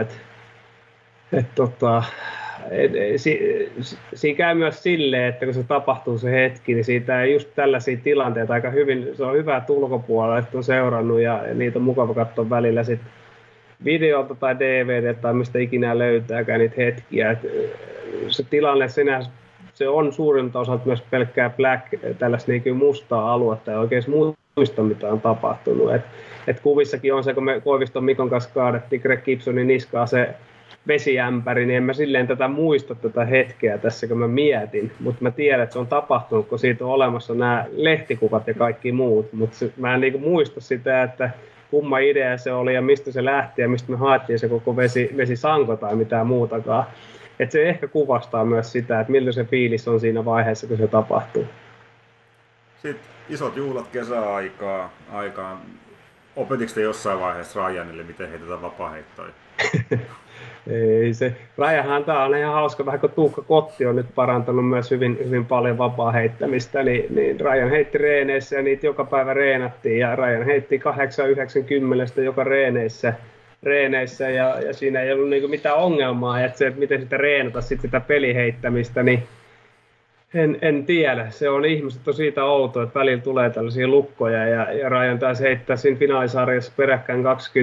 Siinä käy myös silleen, että kun se tapahtuu se hetki, niin siitä ei just tällaisia tilanteita aika hyvin, se on hyvä ulkopuolella, että on seurannut ja niitä on mukava katsoa välillä sitten videolta tai DVD tai mistä ikinä löytääkään niitä hetkiä. Et se tilanne se on suurinta osalta myös pelkkää tällaista niin mustaa aluetta ja oikein muista mitä on tapahtunut. Et kuvissakin on se, kun me Koiviston Mikon kanssa kaadettiin Greg Gibsonin niskaa se vesiämpäri, niin en mä silleen muista tätä hetkeä tässä, kun mä mietin, mutta mä tiedän, että se on tapahtunut, kun siitä on olemassa nämä lehtikuvat ja kaikki muut, mutta mä en niinku muista sitä, että kumma idea se oli ja mistä se lähti ja mistä me haettiin se koko vesisanko tai mitään muutakaan. Et se ehkä kuvastaa myös sitä, että miltä se fiilis on siinä vaiheessa, kun se tapahtuu. Sitten isot juhlat kesäaikaan. Opetitko te jossain vaiheessa Ryanille, miten heitetään vapaaheittoja? Ei se. Rajahan tää on ihan hauska, vähän kun Tuukka Kotti on nyt parantanut myös hyvin paljon vapaa heittämistä, niin Rajan heitti reeneissä ja niitä joka päivä reenattiin ja Rajan heitti 8-9 joka reeneissä ja siinä ei ollut niinku mitään ongelmaa, että se, että miten sitä reenata sitä peliheittämistä, niin en tiedä. Se on ihmiset on siitä outo, että välillä tulee tällaisia lukkoja ja Rajan taisi heittää siinä finaalisarjassa peräkkäin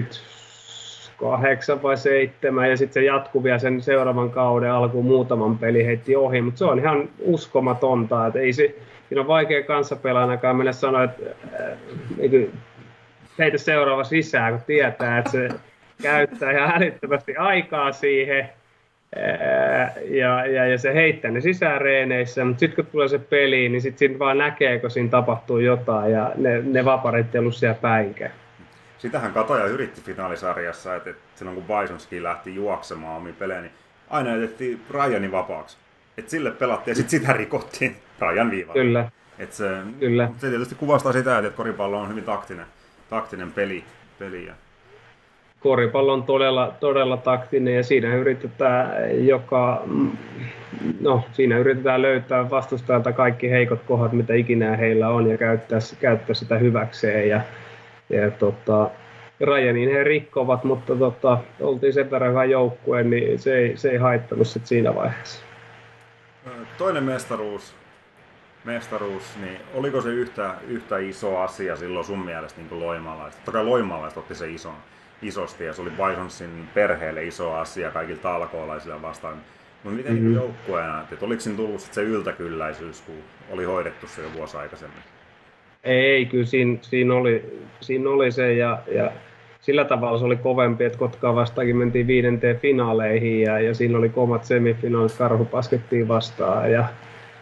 28 vai 7 ja sitten se jatkui vielä sen seuraavan kauden alkuun muutaman peli heitti ohi, mutta se on ihan uskomatonta, että ei siinä on vaikea kanssapelaanakaan mennä sanoa, että heitä seuraava sisään, kun tietää, että se käyttää ihan älyttömästi aikaa siihen ja se heittää ne sisään reeneissä, mutta sitten kun tulee se peli, niin sitten vaan näkee, kun siinä tapahtuu jotain ja ne vaparit ei ollut siellä päinkään. Sitähän Kataja yritti finaalisarjassa, että silloin kun Bisonski lähti juoksemaan omiin pelejä, niin aina jätettiin Ryanin vapaaksi. Että sille pelattiin ja sitten sitä rikottiin Ryan viivalla. Kyllä. Kyllä. Se tietysti kuvastaa sitä, että koripallo on hyvin taktinen peli. Koripallo on todella taktinen ja siinä yritetään löytää vastustajalta kaikki heikot kohdat, mitä ikinä heillä on ja käyttää sitä hyväkseen. Ja Ryanin he rikkovat, mutta oltiin sen verran hyvä joukkue, niin se ei haittanut sit siinä vaiheessa. Toinen mestaruus mestaruus, niin oliko se yhtä iso asia silloin sun mielestä niin loimalaiset? Totta kai loimalaiset otti se isosti ja se oli Bisonsin perheelle iso asia kaikille talkoolaisille vastaan. Mutta miten niin joukkueena, että oliko siinä tullut se yltäkylläisyys, kun oli hoidettu se jo vuosi aikaisemmin? Ei, kyllä siinä oli se ja sillä tavalla se oli kovempi, että Kotkaa vastaakin mentiin 5. finaaleihin ja siinä oli kovat semifinaalit, Karhu Baskettiin vastaan ja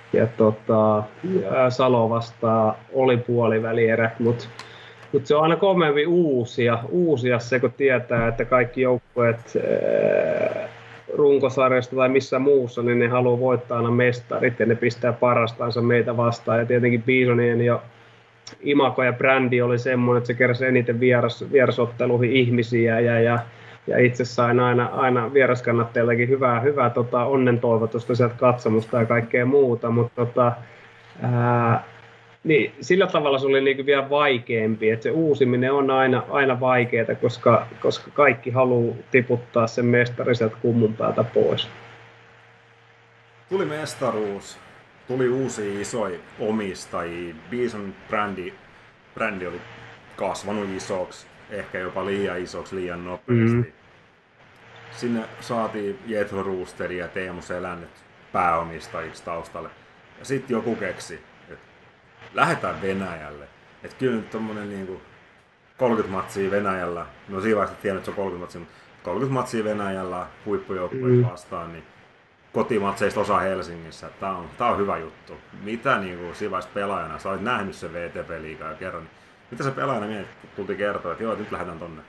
Salo vastaan oli puolivälierät, mutta se on aina kovempi uusia se, kun tietää, että kaikki joukkueet runkosarjasta tai missä muussa, niin ne haluaa voittaa aina mestarit ja ne pistää parastansa meitä vastaan. Ja tietenkin Bisonien jo imako ja brändi oli semmoinen, että se keräsi eniten vierasotteluihin ihmisiä ja itse sain aina vieraskannattajiltakin hyvää onnen toivotusta sieltä katsomusta ja kaikkea muuta, mutta niin, sillä tavalla se oli niin vielä vaikeampi, että se uusiminen on aina vaikeaa, koska kaikki haluaa tiputtaa sen mestari sieltä kummun päältä pois. Tuli mestaruus, tuli uusia isoja omistajia, Bison brändi oli kasvanut isoksi, ehkä jopa liian isoksi, liian nopeasti. Sinne saatiin Jethro Rooster ja Teemu Selänne pääomistajiksi taustalle. Ja sitten joku keksi, että lähdetään Venäjälle. Että kyllä nyt tommonen niinku 30 matsia Venäjällä, no siinä vaiheessa tiedän, että se on 30 matsia, mutta 30 matsia Venäjällä huippujoukkueet vastaan, niin kotimatseista osa Helsingissä. Tää on hyvä juttu. Mitä niinku siinä vaiheessa pelaajana, sä olet nähnyt sen VTP-liigaa ja kerran, niin mitä sä pelaajana mietit, kun tultiin kertoa, että joo, nyt lähdetään tonne?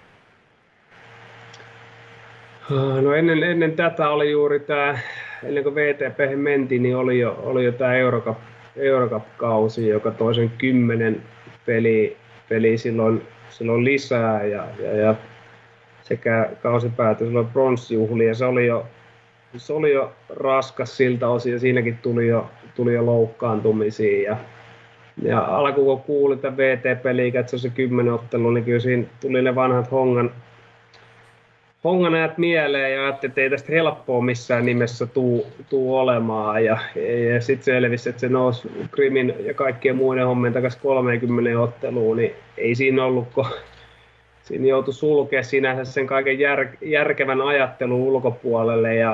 No ennen tätä oli juuri tämä, ennen kuin VTP mentiin, niin oli jo tämä Eurocup-kausi, joka toi sen 10 peliä silloin lisää ja sekä kausi päätyi silloin pronssijuhliin ja se oli jo raskas siltä osin ja siinäkin tuli jo loukkaantumisia ja alkuun kun kuuli tämän VTP-liiga, että se on se 10 ottelu, niin kyllä siinä tuli ne vanhat honganajat mieleen ja ajattelin, että ei tästä helppoa missään nimessä tuu olemaan. Ja sitten selvisi, että se nousi Krimin ja kaikkien muiden hommien takaisin 30 otteluun, niin ei siinä ollut, kun siinä joutui sulkea sinänsä sen kaiken järkevän ajattelun ulkopuolelle ja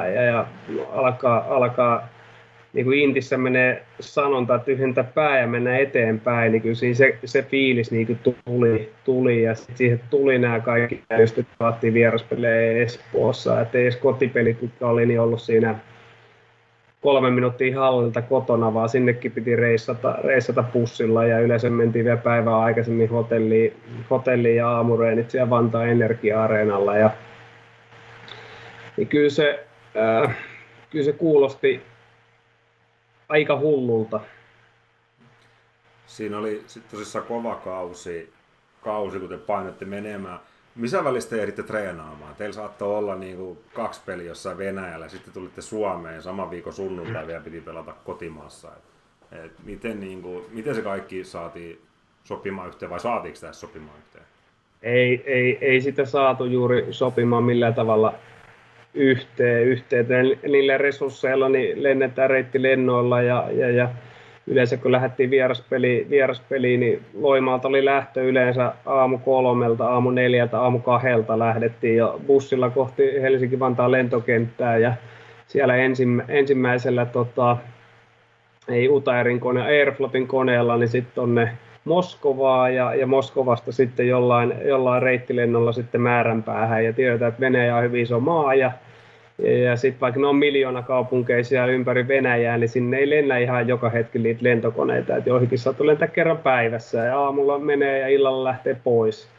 alkaa niin kuin Intissä menee sanonta, että tyhjentää pää ja mennä eteenpäin, niin kyllä siinä se fiilis niin tuli ja sitten siihen tuli nämä kaikki, just pelattiin vieraspelejä Espoossa, että ei edes kotipelit, mitkä oli, niin ollut siinä 3 minuuttia hallilta kotona, vaan sinnekin piti reissata bussilla ja yleensä mentiin vielä päivää aikaisemmin hotelliin ja aamureenit siellä Vantaan Energia-areenalla ja niin kyllä se kuulosti aika hullulta. Siinä oli sitten tosissaan kova kausi, kun te painoitte menemään. Missä välissä te ehditte treenaamaan? Teillä saattoi olla niinku 2 peliä jossain Venäjällä, sitten tulitte Suomeen, saman viikon sunnuntai vielä piti pelata kotimaassa. Miten se kaikki saatiin sopimaan yhteen, vai saatiinko tässä sopimaan yhteen? Ei sitä saatu juuri sopimaan millään tavalla yhteen. Niillä resursseilla niin lennetään reittilennoilla ja yleensä kun lähdettiin vieraspeliin, niin Loimaalta oli lähtö yleensä aamu 3, aamu 4, aamu 2 lähdettiin jo bussilla kohti Helsinki-Vantaan lentokenttää ja siellä ensimmäisellä ei Utairin kone, Airflotin koneella, niin sitten tonne Moskovaa ja Moskovasta sitten jollain reittilennolla sitten määränpäähän ja tiedetään, että Venäjä on hyvin iso maa ja sitten vaikka ne on miljoonakaupunkeja siellä ympäri Venäjää, niin sinne ei lennä ihan joka hetki niitä lentokoneita, että joihinkin saattaa lentää kerran päivässä ja aamulla menee ja illalla lähtee pois.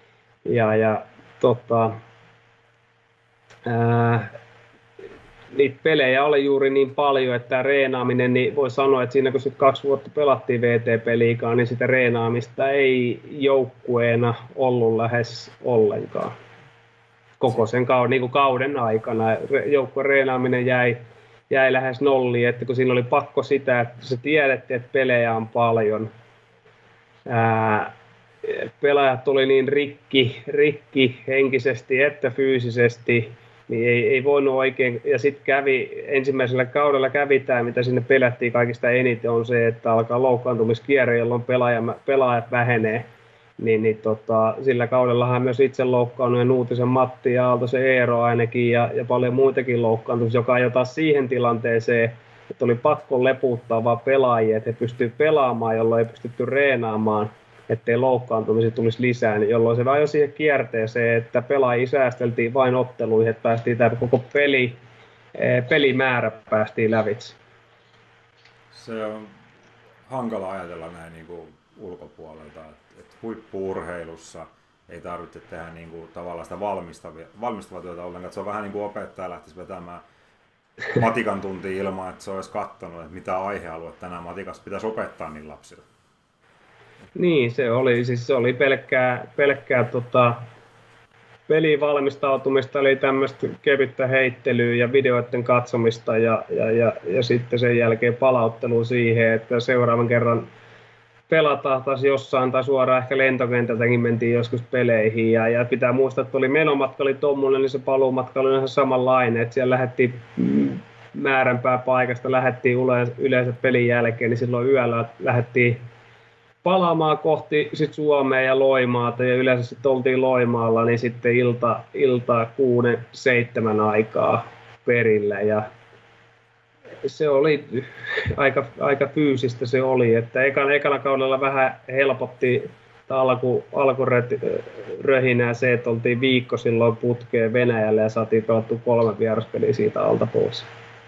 Niitä pelejä oli juuri niin paljon, että tämä reenaaminen, niin voi sanoa, että siinä kun 2 vuotta pelattiin VTP-liigaa, niin sitä reenaamista ei joukkueena ollut lähes ollenkaan. Koko sen kauden aikana joukkueen reenaaminen jäi lähes nolliin, että kun siinä oli pakko sitä, että se tiedettiin, että pelejä on paljon. Pelaajat tuli niin rikki henkisesti että fyysisesti niin ei voinut oikein, ja sitten ensimmäisellä kaudella kävi tämä, mitä sinne pelättiin kaikista eniten, on se, että alkaa loukkaantumiskierre, jolloin pelaajat vähenee. Sillä kaudellahan myös itse loukkaannut ja Nuutisen Matti ja Aaltosen Eero ainakin ja paljon muitakin loukkaantumisia, joka ajoi taas siihen tilanteeseen, että oli pakko leputtaa vaan pelaajia, että he pystyivät pelaamaan, jolloin ei pystytty reenaamaan, ettei loukkaantumisia tulisi lisää, jolloin se ajoi siihen kierteeseen, että pelaajia säästeltiin vain otteluihin, että päästiin tämä koko pelimäärä päästiin lävitse. Se on hankala ajatella näin niin kuin ulkopuolelta, että huippu-urheilussa ei tarvitse tehdä niin kuin tavallaan sitä valmistavaa työtä ollenkaan. Se on vähän niin kuin opettaja lähtisi vetämään matikan tuntia ilman, että se olisi katsonut, että mitä aihealuetta tänään matikassa pitäisi opettaa niin lapsille. Niin, se oli pelkkää peliin valmistautumista, eli tämmöistä kevyttä heittelyä ja videoiden katsomista ja sitten sen jälkeen palauttelu siihen, että seuraavan kerran pelataan taas jossain tai suoraan ehkä lentokentältäkin mentiin joskus peleihin ja pitää muistaa, että menomatka oli tommoinen, niin se paluumatka oli ihan samanlainen, että siellä lähdettiin määränpää paikasta, lähdettiin yleensä pelin jälkeen, niin silloin yöllä lähdettiin palaamaan kohti sit Suomea ja Loimaata ja yleensä sitten oltiin Loimaalla, niin sitten iltaa 6-7 aikaa perillä ja se oli aika fyysistä se oli, että ekana kaudella vähän helpotti alkuröhinää se, että oltiin viikko silloin putkeen Venäjälle ja saatiin pelattu 3 vieraspeliä siitä alta pois.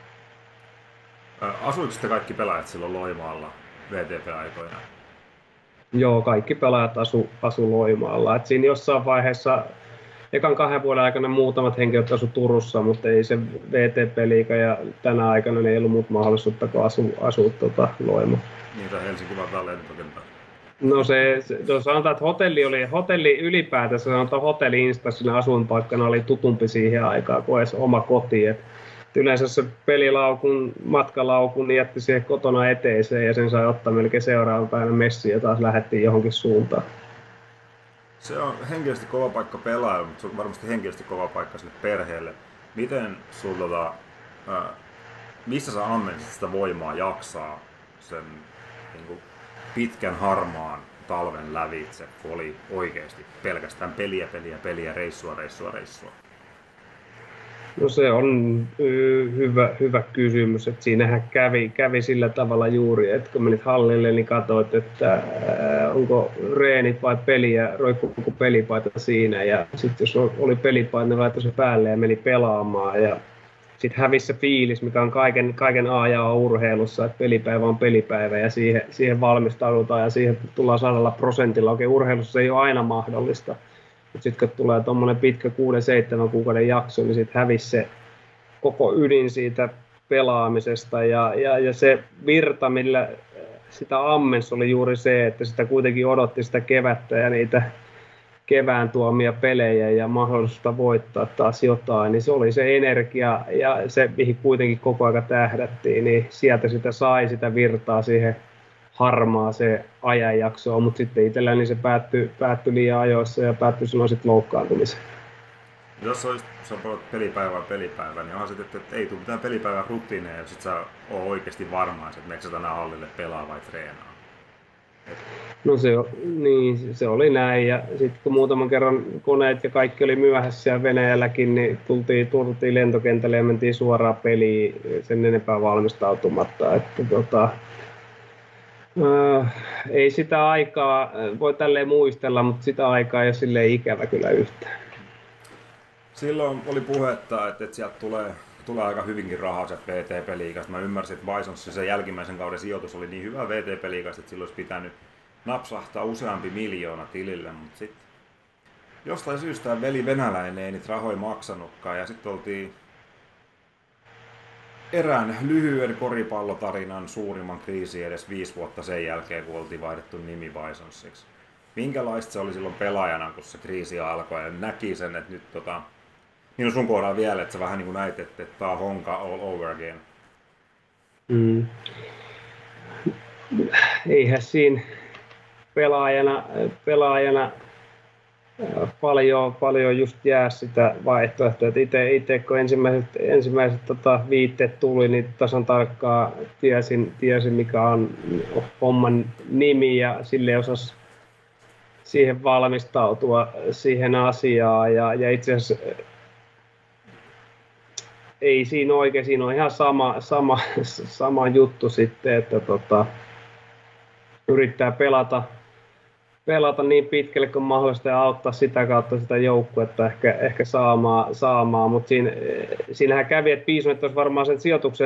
Asuiko sitten kaikki pelaajat silloin Loimaalla VTP-aikoina? Joo, kaikki pelaajat asu Loimaalla. Et siinä jossain vaiheessa ekan 2 vuoden aikana muutamat henkilöt asu Turussa, mutta ei se VTP-liiga ja tänä aikana ei ollut muuta mahdollisuutta kuin asua Loimaa. Niitä Helsinki vaan lentokenttä. No sanotaan, että hotelli ylipäätänsä, sanotaan hotelli-instanssin asuinpaikkana oli tutumpi siihen aikaan kuin edes oma koti. Et yleensä se matkalaukun jätti siihen kotona eteiseen ja sen sai ottaa melkein seuraavan päivän messiin ja taas lähdettiin johonkin suuntaan. Se on henkilösti kova paikka pelaajalle, mutta se on varmasti henkilösti kova paikka sille perheelle. Miten missä sä ammensit sitä voimaa jaksaa sen niin kuin pitkän harmaan talven lävitse, kun oli oikeasti pelkästään peliä, reissua? No se on hyvä kysymys, että siinähän kävi sillä tavalla juuri, että kun menit hallille, niin katsoit, että onko reenit vai peliä, roikkuuko pelipaita siinä ja sitten jos oli pelipaita, niin laittoi se päälle ja meni pelaamaan ja sitten hävisi se fiilis, mikä on kaiken A ja O urheilussa, että pelipäivä on pelipäivä ja siihen valmistaudutaan ja siihen tullaan 100%. Okei, urheilussa ei ole aina mahdollista. Mutta sitten kun tulee tuommoinen pitkä 6-7 kuukauden jakso, niin sitten hävisi se koko ydin siitä pelaamisesta. Ja se virta, millä sitä ammens oli juuri se, että sitä kuitenkin odotti sitä kevättä ja niitä kevään tuomia pelejä ja mahdollisuutta voittaa taas jotain, niin se oli se energia ja se, mihin kuitenkin koko ajan tähdättiin, niin sieltä sitä sai sitä virtaa siihen harmaa se ajanjaksoa, mutta sitten itselläni se päättyi liian ajoissa ja päättyi silloin sitten loukkaantumiseen. Jos sä pelat pelipäivää, niin onhan sitten, että ei tule mitään pelipäivän rutiineja, jos et sä ole oikeasti varma, että meneekö sä tänään hallille pelaa vai treenaa. No se oli näin ja sitten kun muutaman kerran koneet ja kaikki oli myöhässä siellä Venäjälläkin, niin tultiin lentokentälle ja mentiin suoraan peliin sen enempää valmistautumatta. Että ei sitä aikaa, voi tälleen muistella, mutta sitä aikaa ei ole silleen ikävä kyllä yhtään. Silloin oli puhetta, että sieltä tulee aika hyvinkin rahaa sieltä VTP-liigasta. Mä ymmärsin, että Bisonsin sen jälkimmäisen kauden sijoitus oli niin hyvä VTP-liigasta, että silloin olisi pitänyt napsahtaa useampi miljoona tilille, mutta sitten jostain syystä veli venäläinen ei niitä rahoja maksanutkaan ja sitten oltiin erään lyhyen koripallotarinan suurimman kriisin edes 5 vuotta sen jälkeen, kun oltiin vaihdettu nimi Bisonsiksi. Minkälaista se oli silloin pelaajana, kun se kriisi alkoi ja näki sen, että nyt niin on sun kohdalla vielä, että sä vähän niin kuin näit, että tää on honka all over again. Eihän siinä pelaajana paljon just jää sitä vaihtoehtoa. Itse kun ensimmäiset viitteet tuli, niin tasan tarkkaan tiesin mikä on homman nimi ja sille osasi siihen valmistautua siihen asiaan. Ja itse asiassa ei siinä oikein, siinä on ihan sama juttu sitten, että yrittää pelata niin pitkälle kuin mahdollista ja auttaa sitä kautta sitä joukkuetta ehkä saamaan. Mutta siinähän kävi, että Piisonet olisi varmaan sen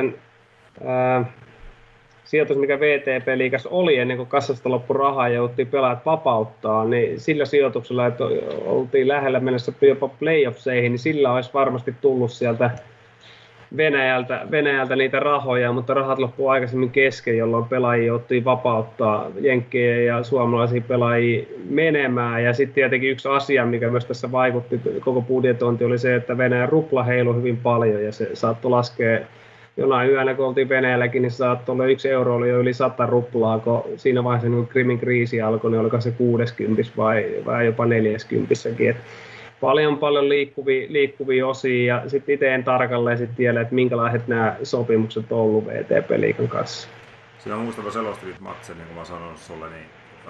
sijoitus, mikä VTP-liigassa oli ennen kuin kassasta loppui rahaa ja jouttiin pelaajat vapauttaa, niin sillä sijoituksella, että oltiin lähellä mennessä jopa playoffseihin, niin sillä olisi varmasti tullut sieltä Venäjältä niitä rahoja, mutta rahat loppuu aikaisemmin kesken, jolloin pelaajia jouttiin vapauttaa jenkkejä ja suomalaisia pelaajia menemään. Ja sitten tietenkin yksi asia, mikä myös tässä vaikutti koko budjetointi, oli se, että Venäjän rupla heilui hyvin paljon ja se saattoi laskea jonain yönä, kun oltiin Venäjälläkin, niin saattoi olla 1 euro oli jo yli 100 ruplaa, kun siinä vaiheessa kun Krimin kriisi alkoi, niin oliko se 60 vai jopa 40-kin. Paljon liikkuvia osia ja sitten itse en tarkalleen sit tiedä, että minkälaiset nämä sopimukset on ollut VTP-liigan kanssa. Siinä on muistava selostit matseja, niin kuin mä sanoin sulle, niin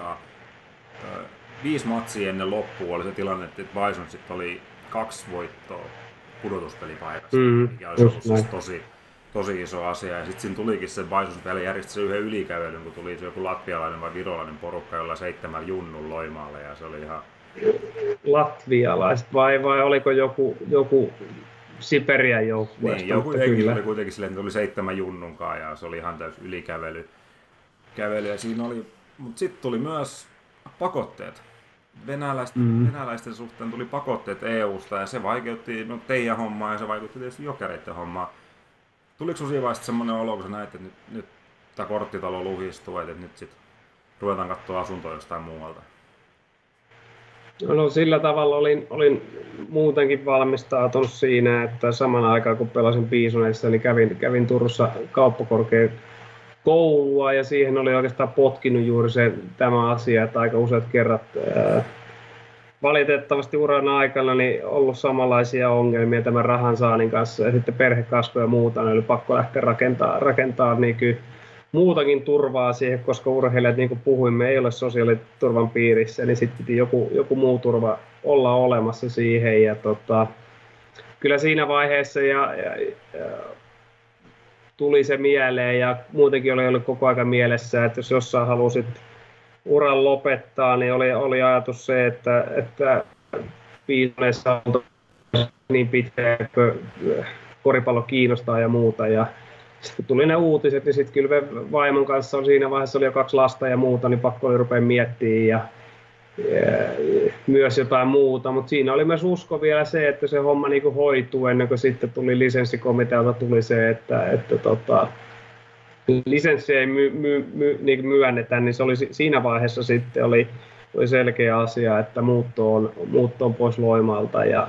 5 matsia ennen loppua oli se tilanne, että Bison sitten oli 2 voittoa pudotuspelipaikassa, mikä olisi ollut siis tosi iso asia. Ja sitten siinä tulikin se Bison vielä järjesti sen yhden ylikävelyn, kun tuli se joku latvialainen vai virolainen porukka, jolla 7 junnun Loimaalle ja se oli ihan latvialaiset vai oliko joku Siperian joukkueesta? Niin, joku henki oli kuitenkin silleen, että tuli 7 junnunkaan ja se oli ihan täys ylikävely. Ja siinä oli, mutta sitten tuli myös pakotteet. Venäläisten suhteen tuli pakotteet EUsta ja se vaikeutti teidän hommaa ja se vaikutti tietysti Jokereiden hommaa. Tuliko sinulla siinä vaiheessa semmoinen olo, kun sä näit, että nyt tämä korttitalo luhistuu, että nyt sitten ruvetaan katsoa asuntoa jostain muualta? No sillä tavalla olin muutenkin valmistautunut siinä, että saman aikaan kun pelasin Piisoneissa, niin kävin Turussa kauppakorkeakoulua ja siihen oli oikeastaan potkinut juuri tämä asia, että aika useat kerrat valitettavasti uran aikana niin ollut samanlaisia ongelmia tämän rahan saannin kanssa ja sitten perhekasvu ja muuta, niin oli pakko lähteä rakentaa niin muutakin turvaa siihen, koska urheilijat, niin kuin puhuimme, ei ole sosiaaliturvan piirissä, niin sitten piti joku muu turva olla olemassa siihen. Ja kyllä siinä vaiheessa tuli se mieleen ja muutenkin oli ollut koko ajan mielessä, että jos jossain halusit uran lopettaa, niin oli ajatus se, että Piisoneissa on niin pitkä, koripallo kiinnostaa ja muuta. Ja sitten tuli ne uutiset, niin sitten kyllä vaimon kanssa on siinä vaiheessa oli jo 2 lasta ja muuta, niin pakko oli rupea miettimään ja myös jotain muuta. Mutta siinä oli myös usko vielä se, että se homma niinku hoituu ennen kuin sitten tuli lisenssikomitealta tuli se, että lisenssi ei niin myönnetä, niin se oli siinä vaiheessa sitten oli selkeä asia, että muutto on pois Loimaalta ja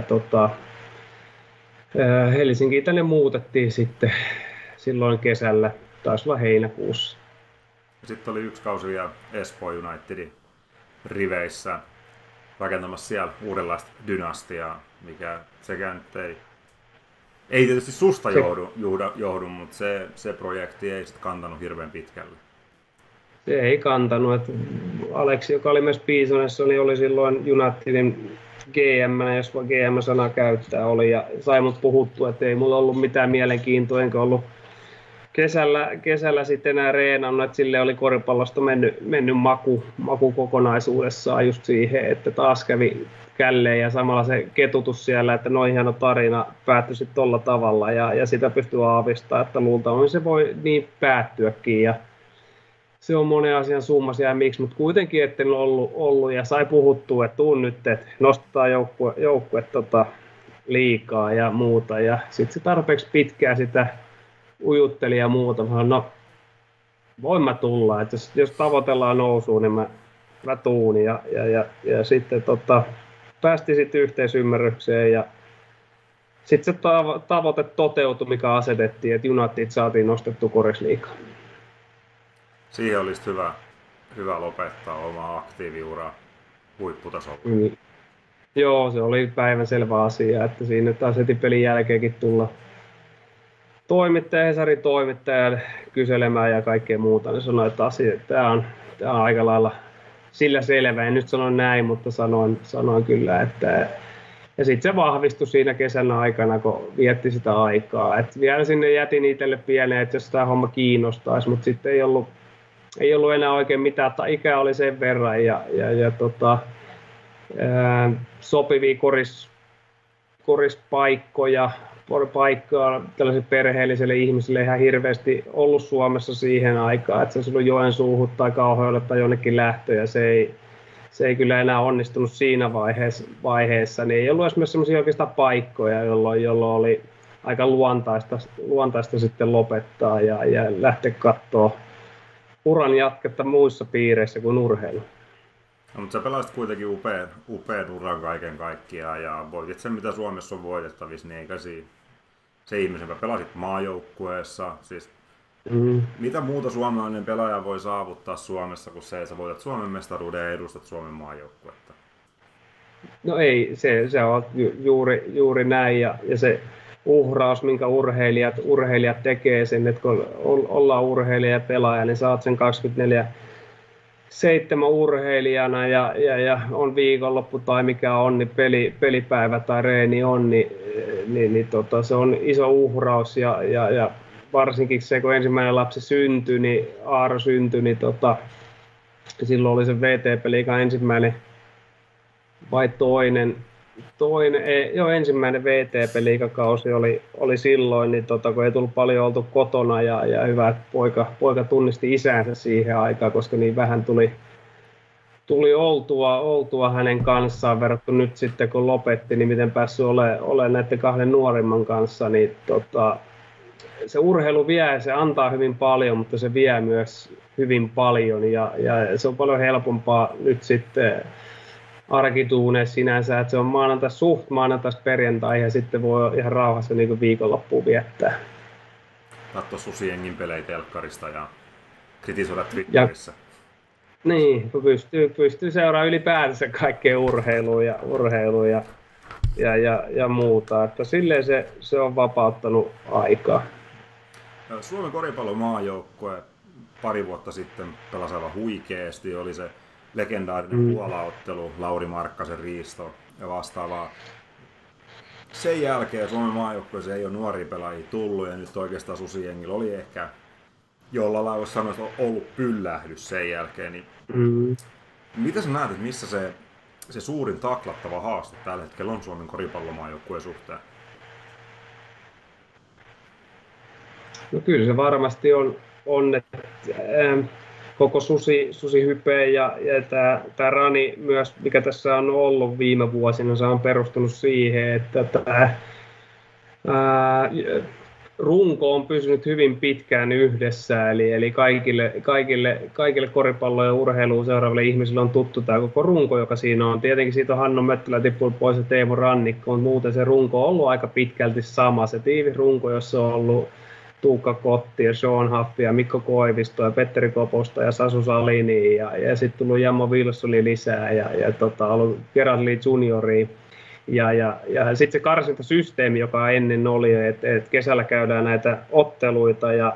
Helsinkiin tänne muutettiin sitten silloin kesällä, taisi olla heinäkuussa. Sitten oli 1 kausi vielä Espoo Unitedin riveissä rakentamassa siellä uudenlaista dynastiaa, mikä sekään nyt ei tietysti susta johdu, mutta se projekti ei sitten kantanut hirveän pitkälle. Se ei kantanut. Että Aleksi, joka oli myös Piisonessa, niin oli silloin Unitedin GM, jos voi GM-sanaa käyttää, oli ja sai mut puhuttua, että ei mulla ollut mitään mielenkiintoa, enkä ollut kesällä sitten enää reenannut, että sille oli koripallosta mennyt maku kokonaisuudessaan just siihen, että taas kävi källeen ja samalla se ketutus siellä, että noin hieno tarina päättyi sitten tolla tavalla ja sitä pystyy aavistamaan, että luultavasti se voi niin päättyäkin ja se on monen asian summas ja miksi, mutta kuitenkin etten ollut ja sai puhuttua, että tuun nyt, että nostetaan joukkue liikaa ja muuta ja sitten se tarpeeksi pitkään sitä ujutteli ja muuta. No, voin mä tulla, että jos tavoitellaan nousua, niin mä tuun ja sitten päästiin sitten yhteisymmärrykseen ja sitten se tavoite toteutui, mikä asetettiin, että United saatiin nostettu Korisliigaan. Siihen olisi hyvä lopettaa oma aktiiviura huipputasolla. Joo, se oli päivänselvä asia, että siinä taas heti pelin jälkeenkin tulla toimittaja, Hesarin toimittaja kyselemään ja kaikkea muuta, niin sanoin, että tämä on aika lailla sillä selvä. En nyt sano näin, mutta sanoin kyllä, että ja sitten se vahvistui siinä kesän aikana, kun vietti sitä aikaa. Et vielä sinne jätin itselle pieneen, että jos tämä homma kiinnostaisi, mutta sitten ei ollut enää oikein mitään, että ikä oli sen verran ja sopivia korispaikkoja tällaisille perheellisille ihmisille ihan hirveästi ollut Suomessa siihen aikaan, että se olisi ollut Joensuuhun tai Kauhajoelle tai jonnekin lähtö, ja se ei kyllä enää onnistunut siinä vaiheessa, niin ei ollut esimerkiksi sellaisia oikeastaan paikkoja, jolloin oli aika luontaista sitten lopettaa ja lähteä katsoa uran jatketta muissa piireissä kuin urheilu. No, mutta sä pelasit kuitenkin upean uran kaiken kaikkiaan ja voitit sen, mitä Suomessa on voitettavissa, niin eikä se ihmisen, pelasit maajoukkueessa. Siis, mitä muuta suomalainen pelaaja voi saavuttaa Suomessa kuin se, että sä voitat Suomen mestaruuden ja edustat Suomen maajoukkuetta? No ei, se on juuri näin ja se uhraus, minkä urheilijat tekee sen, että kun ollaan urheilija ja pelaaja, niin saat sen 24/7 urheilijana ja on viikonloppu tai mikä on, niin pelipäivä tai reeni on, niin se on iso uhraus ja varsinkin se, kun ensimmäinen lapsi syntyi, niin Aaro syntyi, niin silloin oli se VTP-liigan ensimmäinen vai ensimmäinen VTP-liigakausi oli silloin, niin kun ei tullut paljon oltu kotona ja hyvä, että poika tunnisti isänsä siihen aikaan, koska niin vähän tuli oltua hänen kanssaan verrattuna nyt sitten, kun lopetti, niin miten päässyt olemaan näiden kahden nuorimman kanssa, niin se urheilu vie, se antaa hyvin paljon, mutta se vie myös hyvin paljon ja se on paljon helpompaa nyt sitten arkituuneessa sinänsä, että se on maanantaista perjantai ja sitten voi ihan rauhassa niin kuin viikonloppuun viettää. Katso Susiengin pelejä telkkarista ja kritisoida Twitterissä. Niin, pystyy seuraamaan ylipäätänsä kaikkea urheilua ja muuta, että silleen se on vapauttanut aikaa. Suomen koripallomaajoukkue pari vuotta sitten pelasi aivan huikeasti, oli se legendaarinen Puola-ottelu, Lauri Markkasen riisto ja vastaavaa. Sen jälkeen Suomen maajoukkueeseen ei ole nuoria pelaajia tullut ja nyt oikeastaan Susiengillä oli ehkä jollain lailla voisi sanoa, että on ollut pyllähdys sen jälkeen. Niin mitä sä näet, että missä se suurin taklattava haaste tällä hetkellä on Suomen koripallomaajoukkueen suhteen? No kyllä se varmasti on että koko Susi-hype ja tämä Rani myös, mikä tässä on ollut viime vuosina, se on perustunut siihen, että tämä runko on pysynyt hyvin pitkään yhdessä, eli kaikille koripalloa ja urheilua seuraaville ihmisille on tuttu tämä koko runko, joka siinä on. Tietenkin siitä on Hannu Möttölä tippunut pois ja Teemu Rannikko, mutta muuten se runko on ollut aika pitkälti sama. Se tiivis runko, jossa on ollut Tuukka Kotti ja Sean Haffi ja Mikko Koivisto ja Petteri Koposta ja Sasu Salini ja sitten tullut Jammo Wilsoni lisää ja ollut Gerard Lee Juniori. Ja sitten se karsintasysteemi, joka ennen oli, että kesällä käydään näitä otteluita ja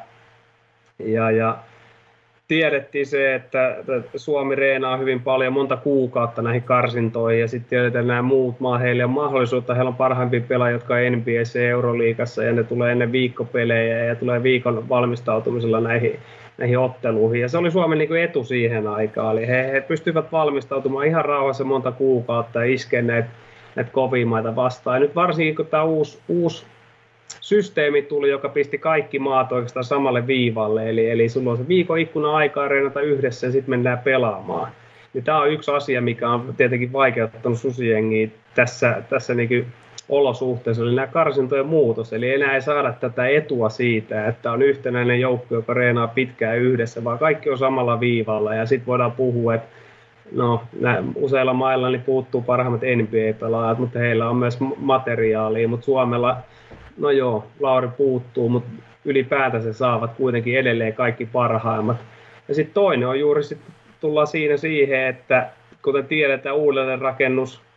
tiedettiin se, että Suomi reenaa hyvin paljon, monta kuukautta näihin karsintoihin ja sitten tiedetään nämä muut maat, heillä on mahdollisuutta, heillä on parhaimpia pelaajia, jotka on NBA:ssä ja Euroliigassa ja ne tulee ennen viikkopelejä ja tulee viikon valmistautumisella näihin otteluihin. Ja se oli Suomen niin kuin etu siihen aikaan, eli he pystyivät valmistautumaan ihan rauhassa monta kuukautta ja iskemään näitä kovia maita vastaan. Ja nyt varsinkin kun tämä uusi systeemi tuli, joka pisti kaikki maat oikeastaan samalle viivalle, eli sulla on se viikon ikkuna aikaa reenata yhdessä ja sitten mennään pelaamaan. Ja tämä on yksi asia, mikä on tietenkin vaikeuttanut Susijengiä tässä niin olosuhteessa, eli nämä karsintojen muutos. Eli enää ei saada tätä etua siitä, että on yhtenäinen joukko, joka reenaa pitkään yhdessä, vaan kaikki on samalla viivalla ja sitten voidaan puhua, että useilla mailla niin puuttuu parhaimmat NBA-pelaajat, mutta heillä on myös materiaalia, mutta Suomella, no joo, Lauri puuttuu, mutta ylipäätänsä saavat kuitenkin edelleen kaikki parhaimmat. Ja sitten toinen on juuri tullaan siinä siihen, että kuten tiedetään, uudelleenrakennus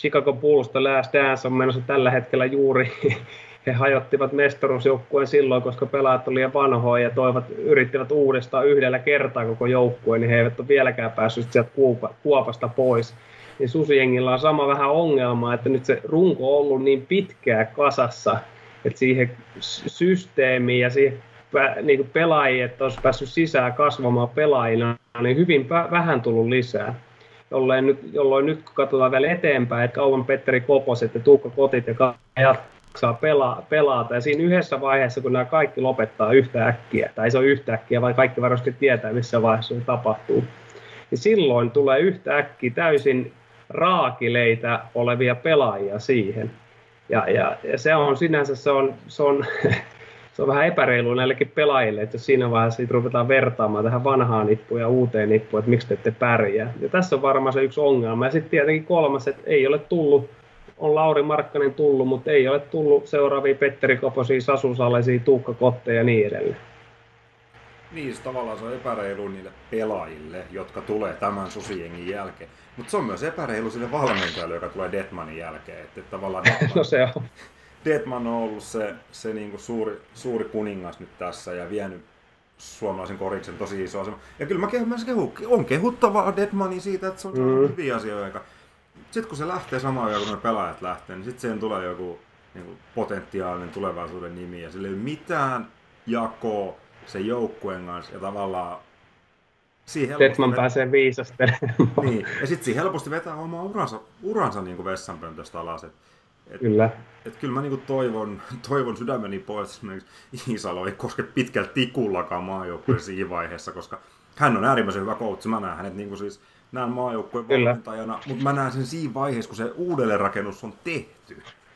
Chicago Bulls The Last Dance on menossa tällä hetkellä juuri. He hajottivat mestaruusjoukkueen silloin, koska pelaajat olivat liian vanhoja ja yrittivät uudestaan yhdellä kertaa koko joukkueen, niin he eivät ole vieläkään päässyt sieltä kuopasta pois. Niin Susijengillä on sama vähän ongelma, että nyt se runko on ollut niin pitkää kasassa, että siihen systeemiin ja siihen niin pelaajia, että olisi päässyt sisään kasvamaan pelaajina, niin hyvin vähän tullut lisää. Jolloin nyt kun katsotaan vielä eteenpäin, että kauan Petteri Koposet ja Tuukka Kotit ja jaksaa pelata. Ja siinä yhdessä vaiheessa, kun nämä kaikki lopettaa yhtä äkkiä, tai ei se ole yhtä äkkiä, vaan kaikki varmasti tietää, missä vaiheessa se tapahtuu, niin silloin tulee yhtä äkkiä täysin raakileitä olevia pelaajia siihen. Ja se on sinänsä se on vähän epäreilu näillekin pelaajille, että jos siinä vaiheessa ruvetaan vertaamaan tähän vanhaan nippuun ja uuteen nippuun, että miksi te ette pärjää. Ja tässä on varmaan se yksi ongelma. Ja sitten tietenkin kolmas, että ei ole tullut, on Lauri Markkanen tullut, mutta ei ole tullut seuraavia Petteri Koposia, Sasu Salesia, Tuukka Kotteja ja niin edelleen. Niin, tavallaan se on epäreilu niille pelaajille, jotka tulee tämän Susijengin jälkeen. Mutta se on myös epäreilu sille valmentajalle, joka tulee Detmanin jälkeen. Että tavallaan no se on. Detman on ollut se niinku suuri kuningas nyt tässä ja vienyt suomalaisen koriksen tosi iso asema. Ja kyllä on kehuttavaa Detmanin siitä, että se on hyviä asioita. Sitten kun se lähtee samaan aikaan, kun ne pelaajat lähtee, niin sitten siihen tulee joku niinku potentiaalinen tulevaisuuden nimi. Ja sillä ei ole mitään jakoa sen joukkueen kanssa ja tavallaan Detman pääsee viisastelemaan. Niin, ja sitten siinä helposti vetää omaa uransa niin kuin vessanpöntöstä alas. Kyllä. Kyllä mä niin toivon sydämeni pois, että esimerkiksi Iisalo ei koske pitkältä tikullakaan maajoukkueen siinä vaiheessa, koska hän on äärimmäisen hyvä coach. Mä näen hänet niin siis näen maajoukkueen valmentajana, mutta mä näen sen siinä vaiheessa, kun se uudelleenrakennus on tehty.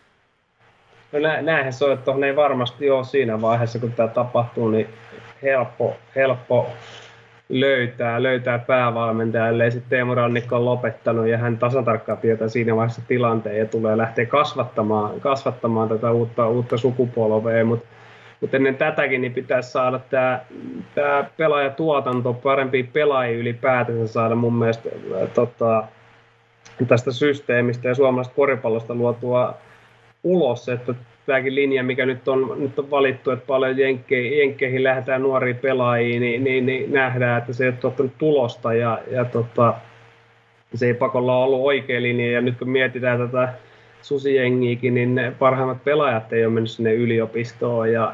No näinhän se on, että ei varmasti ole siinä vaiheessa, kun tämä tapahtuu, niin helppo löytää päävalmentaja, ellei sitten Teemu Rannikko on lopettanut ja hän tasan tarkkaan tietää siinä vaiheessa tilanteen ja tulee lähteä kasvattamaan tätä uutta sukupolvea, mutta ennen tätäkin niin pitäisi saada tämä pelaajatuotanto, parempia pelaajia ylipäätänsä saada mun mielestä tästä systeemistä ja suomalaisesta koripallosta luotua ulos, että tämäkin linja, mikä nyt on valittu, että paljon jenkkeihin lähdetään nuoria pelaajia, niin nähdään, että se ei ole tuottanut tulosta ja se ei pakolla ollut oikea linja. Ja nyt kun mietitään tätä Susijengiäkin, niin ne parhaimmat pelaajat ei ole mennyt sinne yliopistoon ja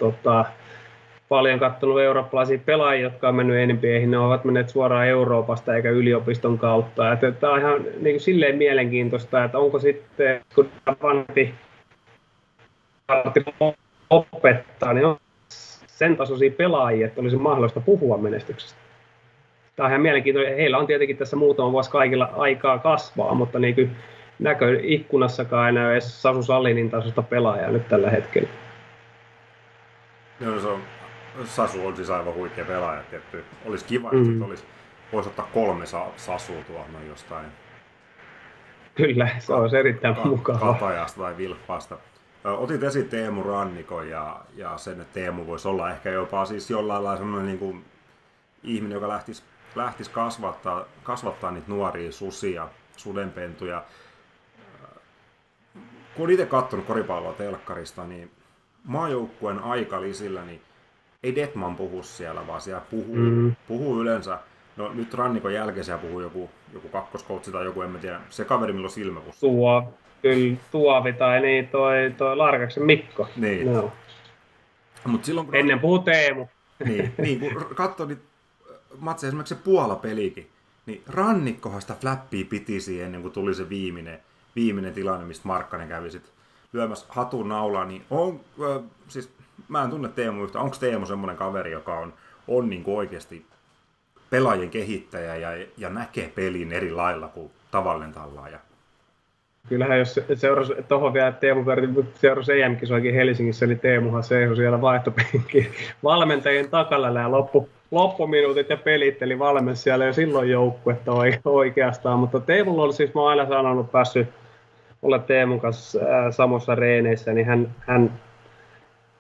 paljon katsonut eurooppalaisia pelaajia, jotka on mennyt NBA:hin, ne ovat menneet suoraan Euroopasta eikä yliopiston kautta. Että tämä on ihan niin kuin silleen mielenkiintoista, että onko sitten, kun vanhempi opettaa, niin on sen tasoisia pelaajia, että olisi mahdollista puhua menestyksestä. Tämä on ihan mielenkiintoinen. Heillä on tietenkin tässä muutama vuosi kaikilla aikaa kasvaa, mutta niin kuin näköikkunassakaan ei näy edes Sasu Salinin tasosta pelaajaa nyt tällä hetkellä. No, Sasu on siis aivan huikea pelaaja. Tietty. Olisi kiva, että voisi ottaa 3 Sasua tuohon jostain. Kyllä, se olisi erittäin mukavaa. Katajasta tai Vilppaasta. Otit esiin Teemu Rannikon ja sen, että Teemu voisi olla ehkä jopa siis jollain lailla sellainen niin kuin ihminen, joka lähtisi kasvattaa niitä nuoria susia, sudenpentuja. Kun olen itse katsonut koripalloa telkkarista, niin maajoukkueen aikalisillä, niin ei Detman puhu siellä, vaan siellä puhuu yleensä. No nyt Rannikon jälkeen siellä puhuu joku kakkoskoutsi tai joku, en mä tiedä, se kaveri, milloin silmäpussi. Kyllä, Tuovi tai niin, toi Larkaksen Mikko. Niin. No. Mut silloin, kun ennen puhuu Teemu. Niin, kun katsoi niitä matseja, esimerkiksi se Puola-pelikin, niin Rannikkohan sitä flappia piti siihen ennen kuin tuli se viimeinen tilanne, mistä Markkanen kävi sit lyömässä hatun naulaa, niin siis mä en tunne Teemu yhtään. Onko Teemu semmoinen kaveri, joka on niin kuin oikeasti pelaajien kehittäjä ja näkee pelin eri lailla kuin tavallinen tallaaja? Kyllähän jos seurasi tuohon vielä Teemu seurasi EM-kisoikin Helsingissä, eli Teemuhan seisoi siellä vaihtopenkin valmentajien takalla ja loppuminuutit ja pelit, eli valmensi siellä jo silloin joukkuetta oikeastaan, mutta Teemulla oli siis, mä oon aina sanonut, päässyt olla Teemun kanssa samoissa reeneissä, niin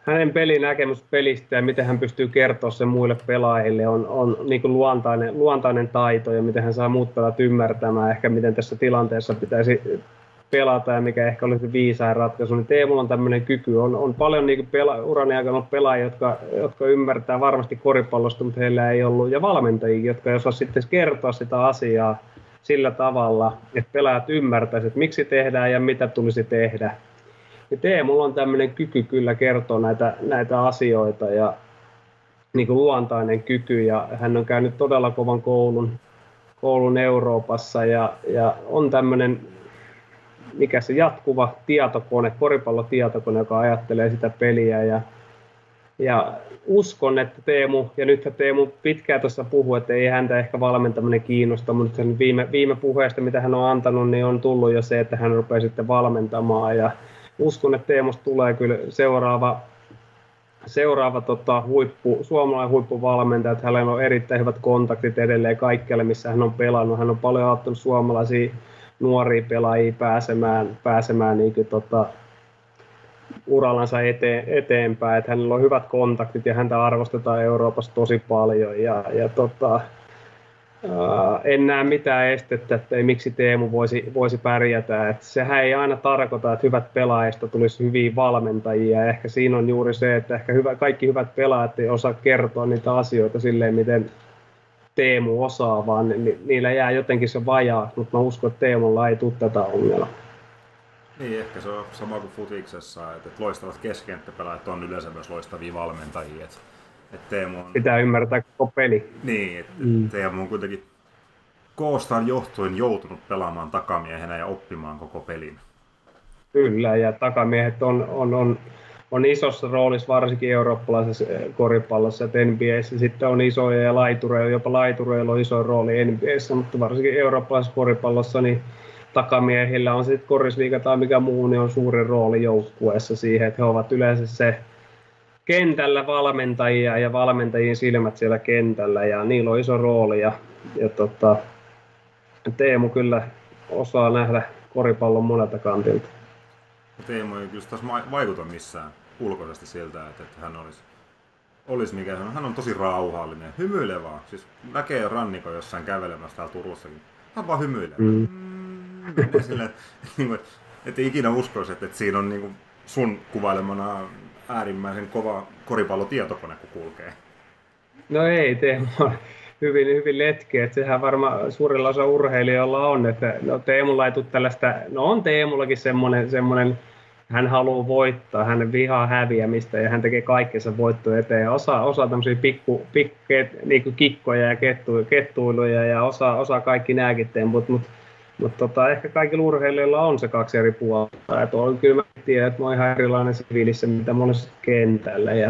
hänen pelinäkemys pelistä ja miten hän pystyy kertoa sen muille pelaajille on niin kuin luontainen taito ja miten hän saa muut pelaat ymmärtämään ehkä miten tässä tilanteessa pitäisi pelata ja mikä ehkä olisi viisain ratkaisu. Niin Teemulla on tämmöinen kyky. On paljon niin urani aikana pelaajia, jotka ymmärtää varmasti koripallosta, mutta heillä ei ollut, ja valmentajia, jotka ei osaa sitten kertoa sitä asiaa sillä tavalla, että pelaajat ymmärtäisivät, että miksi tehdään ja mitä tulisi tehdä. Ja Teemulla on tämmöinen kyky kyllä kertoa näitä asioita ja niin kuin luontainen kyky, ja hän on käynyt todella kovan koulun Euroopassa ja on tämmöinen mikä se jatkuva tietokone, koripallotietokone, joka ajattelee sitä peliä ja uskon, että Teemu, ja nythän Teemu pitkään tuossa puhui, että ei häntä ehkä valmentaminen kiinnosta, mutta sen viime puheesta, mitä hän on antanut, niin on tullut jo se, että hän rupeaa sitten valmentamaan, ja uskon, että Teemusta tulee kyllä seuraava suomalainen huippuvalmentaja, että hänellä on erittäin hyvät kontaktit edelleen kaikkialle, missä hän on pelannut. Hän on paljon auttanut suomalaisia nuoria pelaajia pääsemään niin kuin, urallansa eteenpäin. Että hänellä on hyvät kontaktit ja häntä arvostetaan Euroopassa tosi paljon. En näe mitään estettä, että miksi Teemu voisi pärjätä. Että sehän ei aina tarkoita, että hyvät pelaajista tulisi hyviä valmentajia. Ehkä siinä on juuri se, että ehkä kaikki hyvät pelaajat ei osaa kertoa niitä asioita silleen, miten Teemu osaa, vaan niillä jää jotenkin se vajaa. Mutta mä uskon, että Teemulla ei tule tätä ongelmaa. Niin, ehkä se on sama kuin futiksessa, että loistavat keskenttäpelaajat on yleensä myös loistavia valmentajia. Että Teemu on... Pitää ymmärtää koko peli. Niin, että Teemu on kuitenkin koostaan johtuen joutunut pelaamaan takamiehenä ja oppimaan koko pelin. Kyllä, ja takamiehet on isossa roolissa varsinkin eurooppalaisessa koripallossa, että NBA:ssä sitten on isoja ja laitureilla, jopa laitureilla on iso rooli NBA:ssä, mutta varsinkin eurooppalaisessa koripallossa niin takamiehillä on sitten korisliiga tai mikä muu, niin on suuri rooli joukkueessa siihen, että he ovat yleensä se kentällä valmentajia ja valmentajien silmät siellä kentällä ja niillä on iso rooli ja Teemu kyllä osaa nähdä koripallon monelta kantilta. Teemu ei kyllä taas vaikuta missään ulkoisesti siltä, että hän olisi mikä se on. Hän on tosi rauhallinen, hymyilevä. Siis näkee rannikon jossain kävelemässä täällä Turussakin. Hän vaan hymyilee. Silleen, että ikinä uskoisi, että siinä on niin sun kuvailemana äärimmäisen kova koripallotietokone, kun kulkee. No ei, Teemu on hyvin letkeä, että sehän varmaan suurilla osa urheilijoilla on, että no Teemulla ei tule tällaista, no on Teemullakin semmoinen, hän haluaa voittaa, hän vihaa häviämistä ja hän tekee kaikkensa voittoa eteen ja osaa tämmöisiä niin kikkoja ja kettuiluja ja osaa kaikki nääkin temput, mutta ehkä kaikilla urheilijoilla on se kaksi eri puolta, että on kyllä mä tiedän, että mä oon ihan erilainen siviilissä, mitä monessa kentällä ja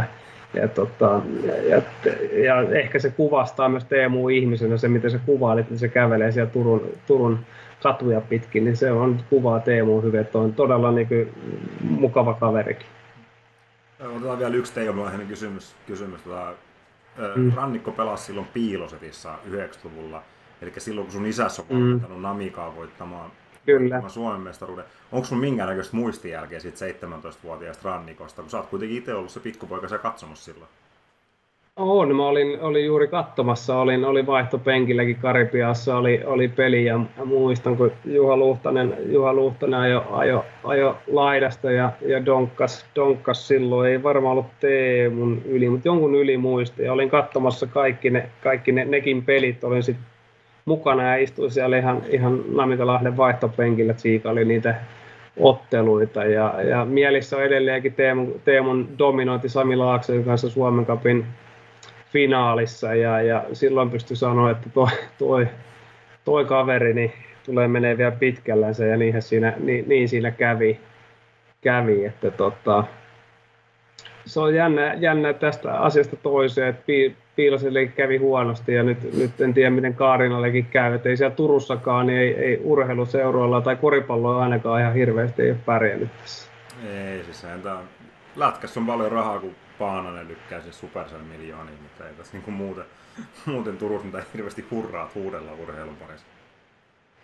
ehkä se kuvastaa myös Teemu ihmisenä, se mitä se kuvailit, että se kävelee siellä Turun katuja pitkin, niin se on kuvaa Teemu hyvin, että on todella niin kuin mukava kaverikin. Otetaan vielä yksi Teemu-aiheinen kysymys. Rannikko pelasi silloin Piilosetissä 90-luvulla, eli silloin kun sun isässä on valmentanut Namikaa voittamaan Suomen mestaruuden. Onko sun minkäännäköistä muistijälkeä siitä 17-vuotiaasta Rannikosta, kun sä oot kuitenkin itse ollut se pikkupoika siellä katsomassa silloin? On, mä olin juuri katsomassa, olin vaihtopenkilläkin Karibiassa, oli peli ja muistan, kun Juha Luhtanen ajo laidasta ja donkkas silloin, ei varmaan ollut Teemun yli, mutta jonkun yli muisti ja olin katsomassa kaikki nekin pelit, olin sitten mukana ja istuin siellä ihan Namikalahden vaihtopenkillä, tsiikaili niitä otteluita ja mielissä on edelleenkin Teemun dominointi Sami Laakson kanssa Suomen Cupin finaalissa ja silloin pystyi sanoa, että toi kaveri niin tulee menee vielä pitkällänsä ja niin siinä kävi että se on jännä tästä asiasta toiseen, että Piiloselle kävi huonosti ja nyt en tiedä miten Kaarinallekin käy, että ei siellä Turussakaan niin ei urheiluseuroilla tai koripalloilla ainakaan ihan hirveästi ei ole pärjännyt tässä. Ei, siis lätkässä on paljon rahaa, kun Paananen lykkää siis Supercell-miljoonia, mutta ei tässä niinku muuten Turussa mitään hirveästi hurraat huudella urheilun parissa.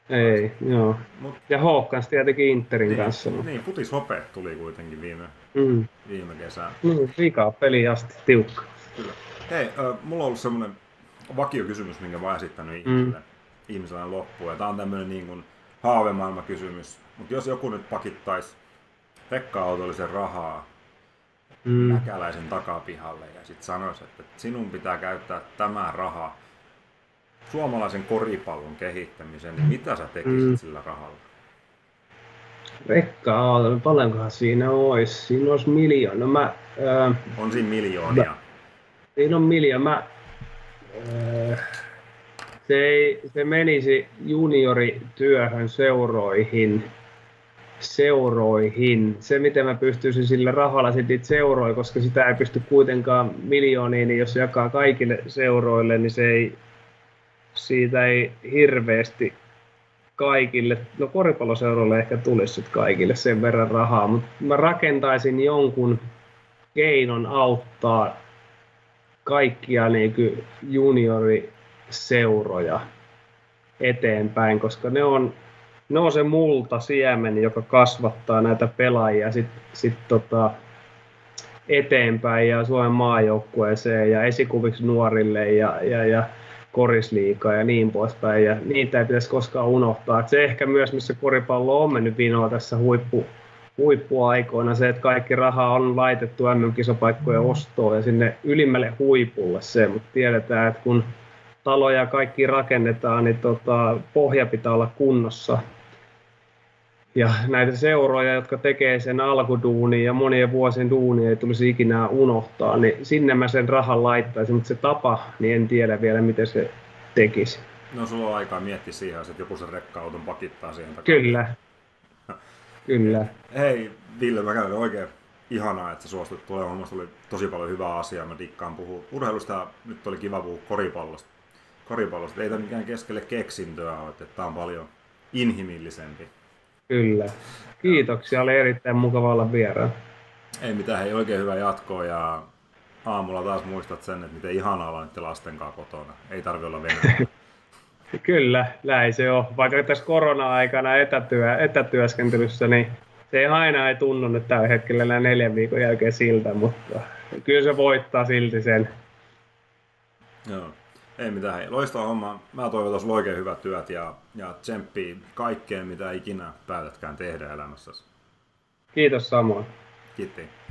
Ei, joo. Mut, Ja Håkans tietenkin Interin kanssa. niin futishopeet tuli kuitenkin viime kesänä. Vikaa peli asti, tiukka. Kyllä. Hei, mulla on ollut semmoinen vakiokysymys, minkä mä oon esittänyt ihmiselle loppuun. Ja tää on tämmönen niin kuin haavemaailmakysymys. Mutta jos joku nyt pakittaisi rekka-autollisen rahaa Mäkäläisen takapihalle ja sit sanoisi, että sinun pitää käyttää tämä raha suomalaisen koripallon kehittämiseen, niin mitä sä tekisit sillä rahalla? Rekka-auto, paljonkohan siinä olisi? Siinä olisi miljoona. On siinä miljoonia. Siinä on miljoona. Se menisi juniorityöhön seuroihin. Se, miten mä pystyisin sillä rahalla sitten seuroihin, koska sitä ei pysty kuitenkaan miljooniin, niin jos jakaa kaikille seuroille, niin siitä ei hirveästi kaikille, no koripalloseuroille ehkä tulisi sitten kaikille sen verran rahaa, mutta mä rakentaisin jonkun keinon auttaa kaikkia niin junioriseuroja eteenpäin, koska ne on se multasiemen, joka kasvattaa näitä pelaajia sit eteenpäin ja Suomen maajoukkueeseen ja esikuviksi nuorille ja korisliigaa ja niin poispäin. Ja niitä ei pitäisi koskaan unohtaa. Et se ehkä myös, missä koripallo on mennyt vinoa tässä huippuaikoina, se, että kaikki raha on laitettu MM-kisapaikkojen ostoon ja sinne ylimmälle huipulle se, mutta tiedetään, että kun taloja kaikki rakennetaan, niin pohja pitää olla kunnossa. Ja näitä seuroja, jotka tekee sen alkuduunin ja monien vuosien duunia ei tulisi ikinä unohtaa, niin sinne mä sen rahan laittaisin, mutta se tapa, niin en tiedä vielä, miten se tekisi. No sulla on aikaa miettiä siihen, että joku sen rekka-auton pakittaa siihen takaa. Kyllä. Hei Ville, mä käyn oikein ihanaa, että sä suostut tulemaan. Hommasta oli tosi paljon hyvää asiaa. Mä dikkaan puhua urheilusta ja nyt oli kiva puhua koripallosta. Ei tämä mikään keskelle keksintöä ole, että tää on paljon inhimillisempi. Kyllä. Kiitoksia, oli erittäin mukava olla vieraan. Ei mitään, hei oikein hyvää jatkoa ja aamulla taas muistat sen, että miten ihanaa olla nyt lasten kanssa kotona. Ei tarvi olla Venäjällä. Kyllä, näin se on. Vaikka tässä korona-aikana etätyöskentelyssä, niin se aina ei tunnu nyt tällä hetkellä enää 4 viikon jälkeen siltä, mutta kyllä se voittaa silti sen. Joo. Ei mitään, hei. Loistava homma. Mä toivotan sulle oikein hyvät työt ja tsemppii kaikkeen, mitä ikinä päätätkään tehdä elämässäsi. Kiitos samoin. Kiitos.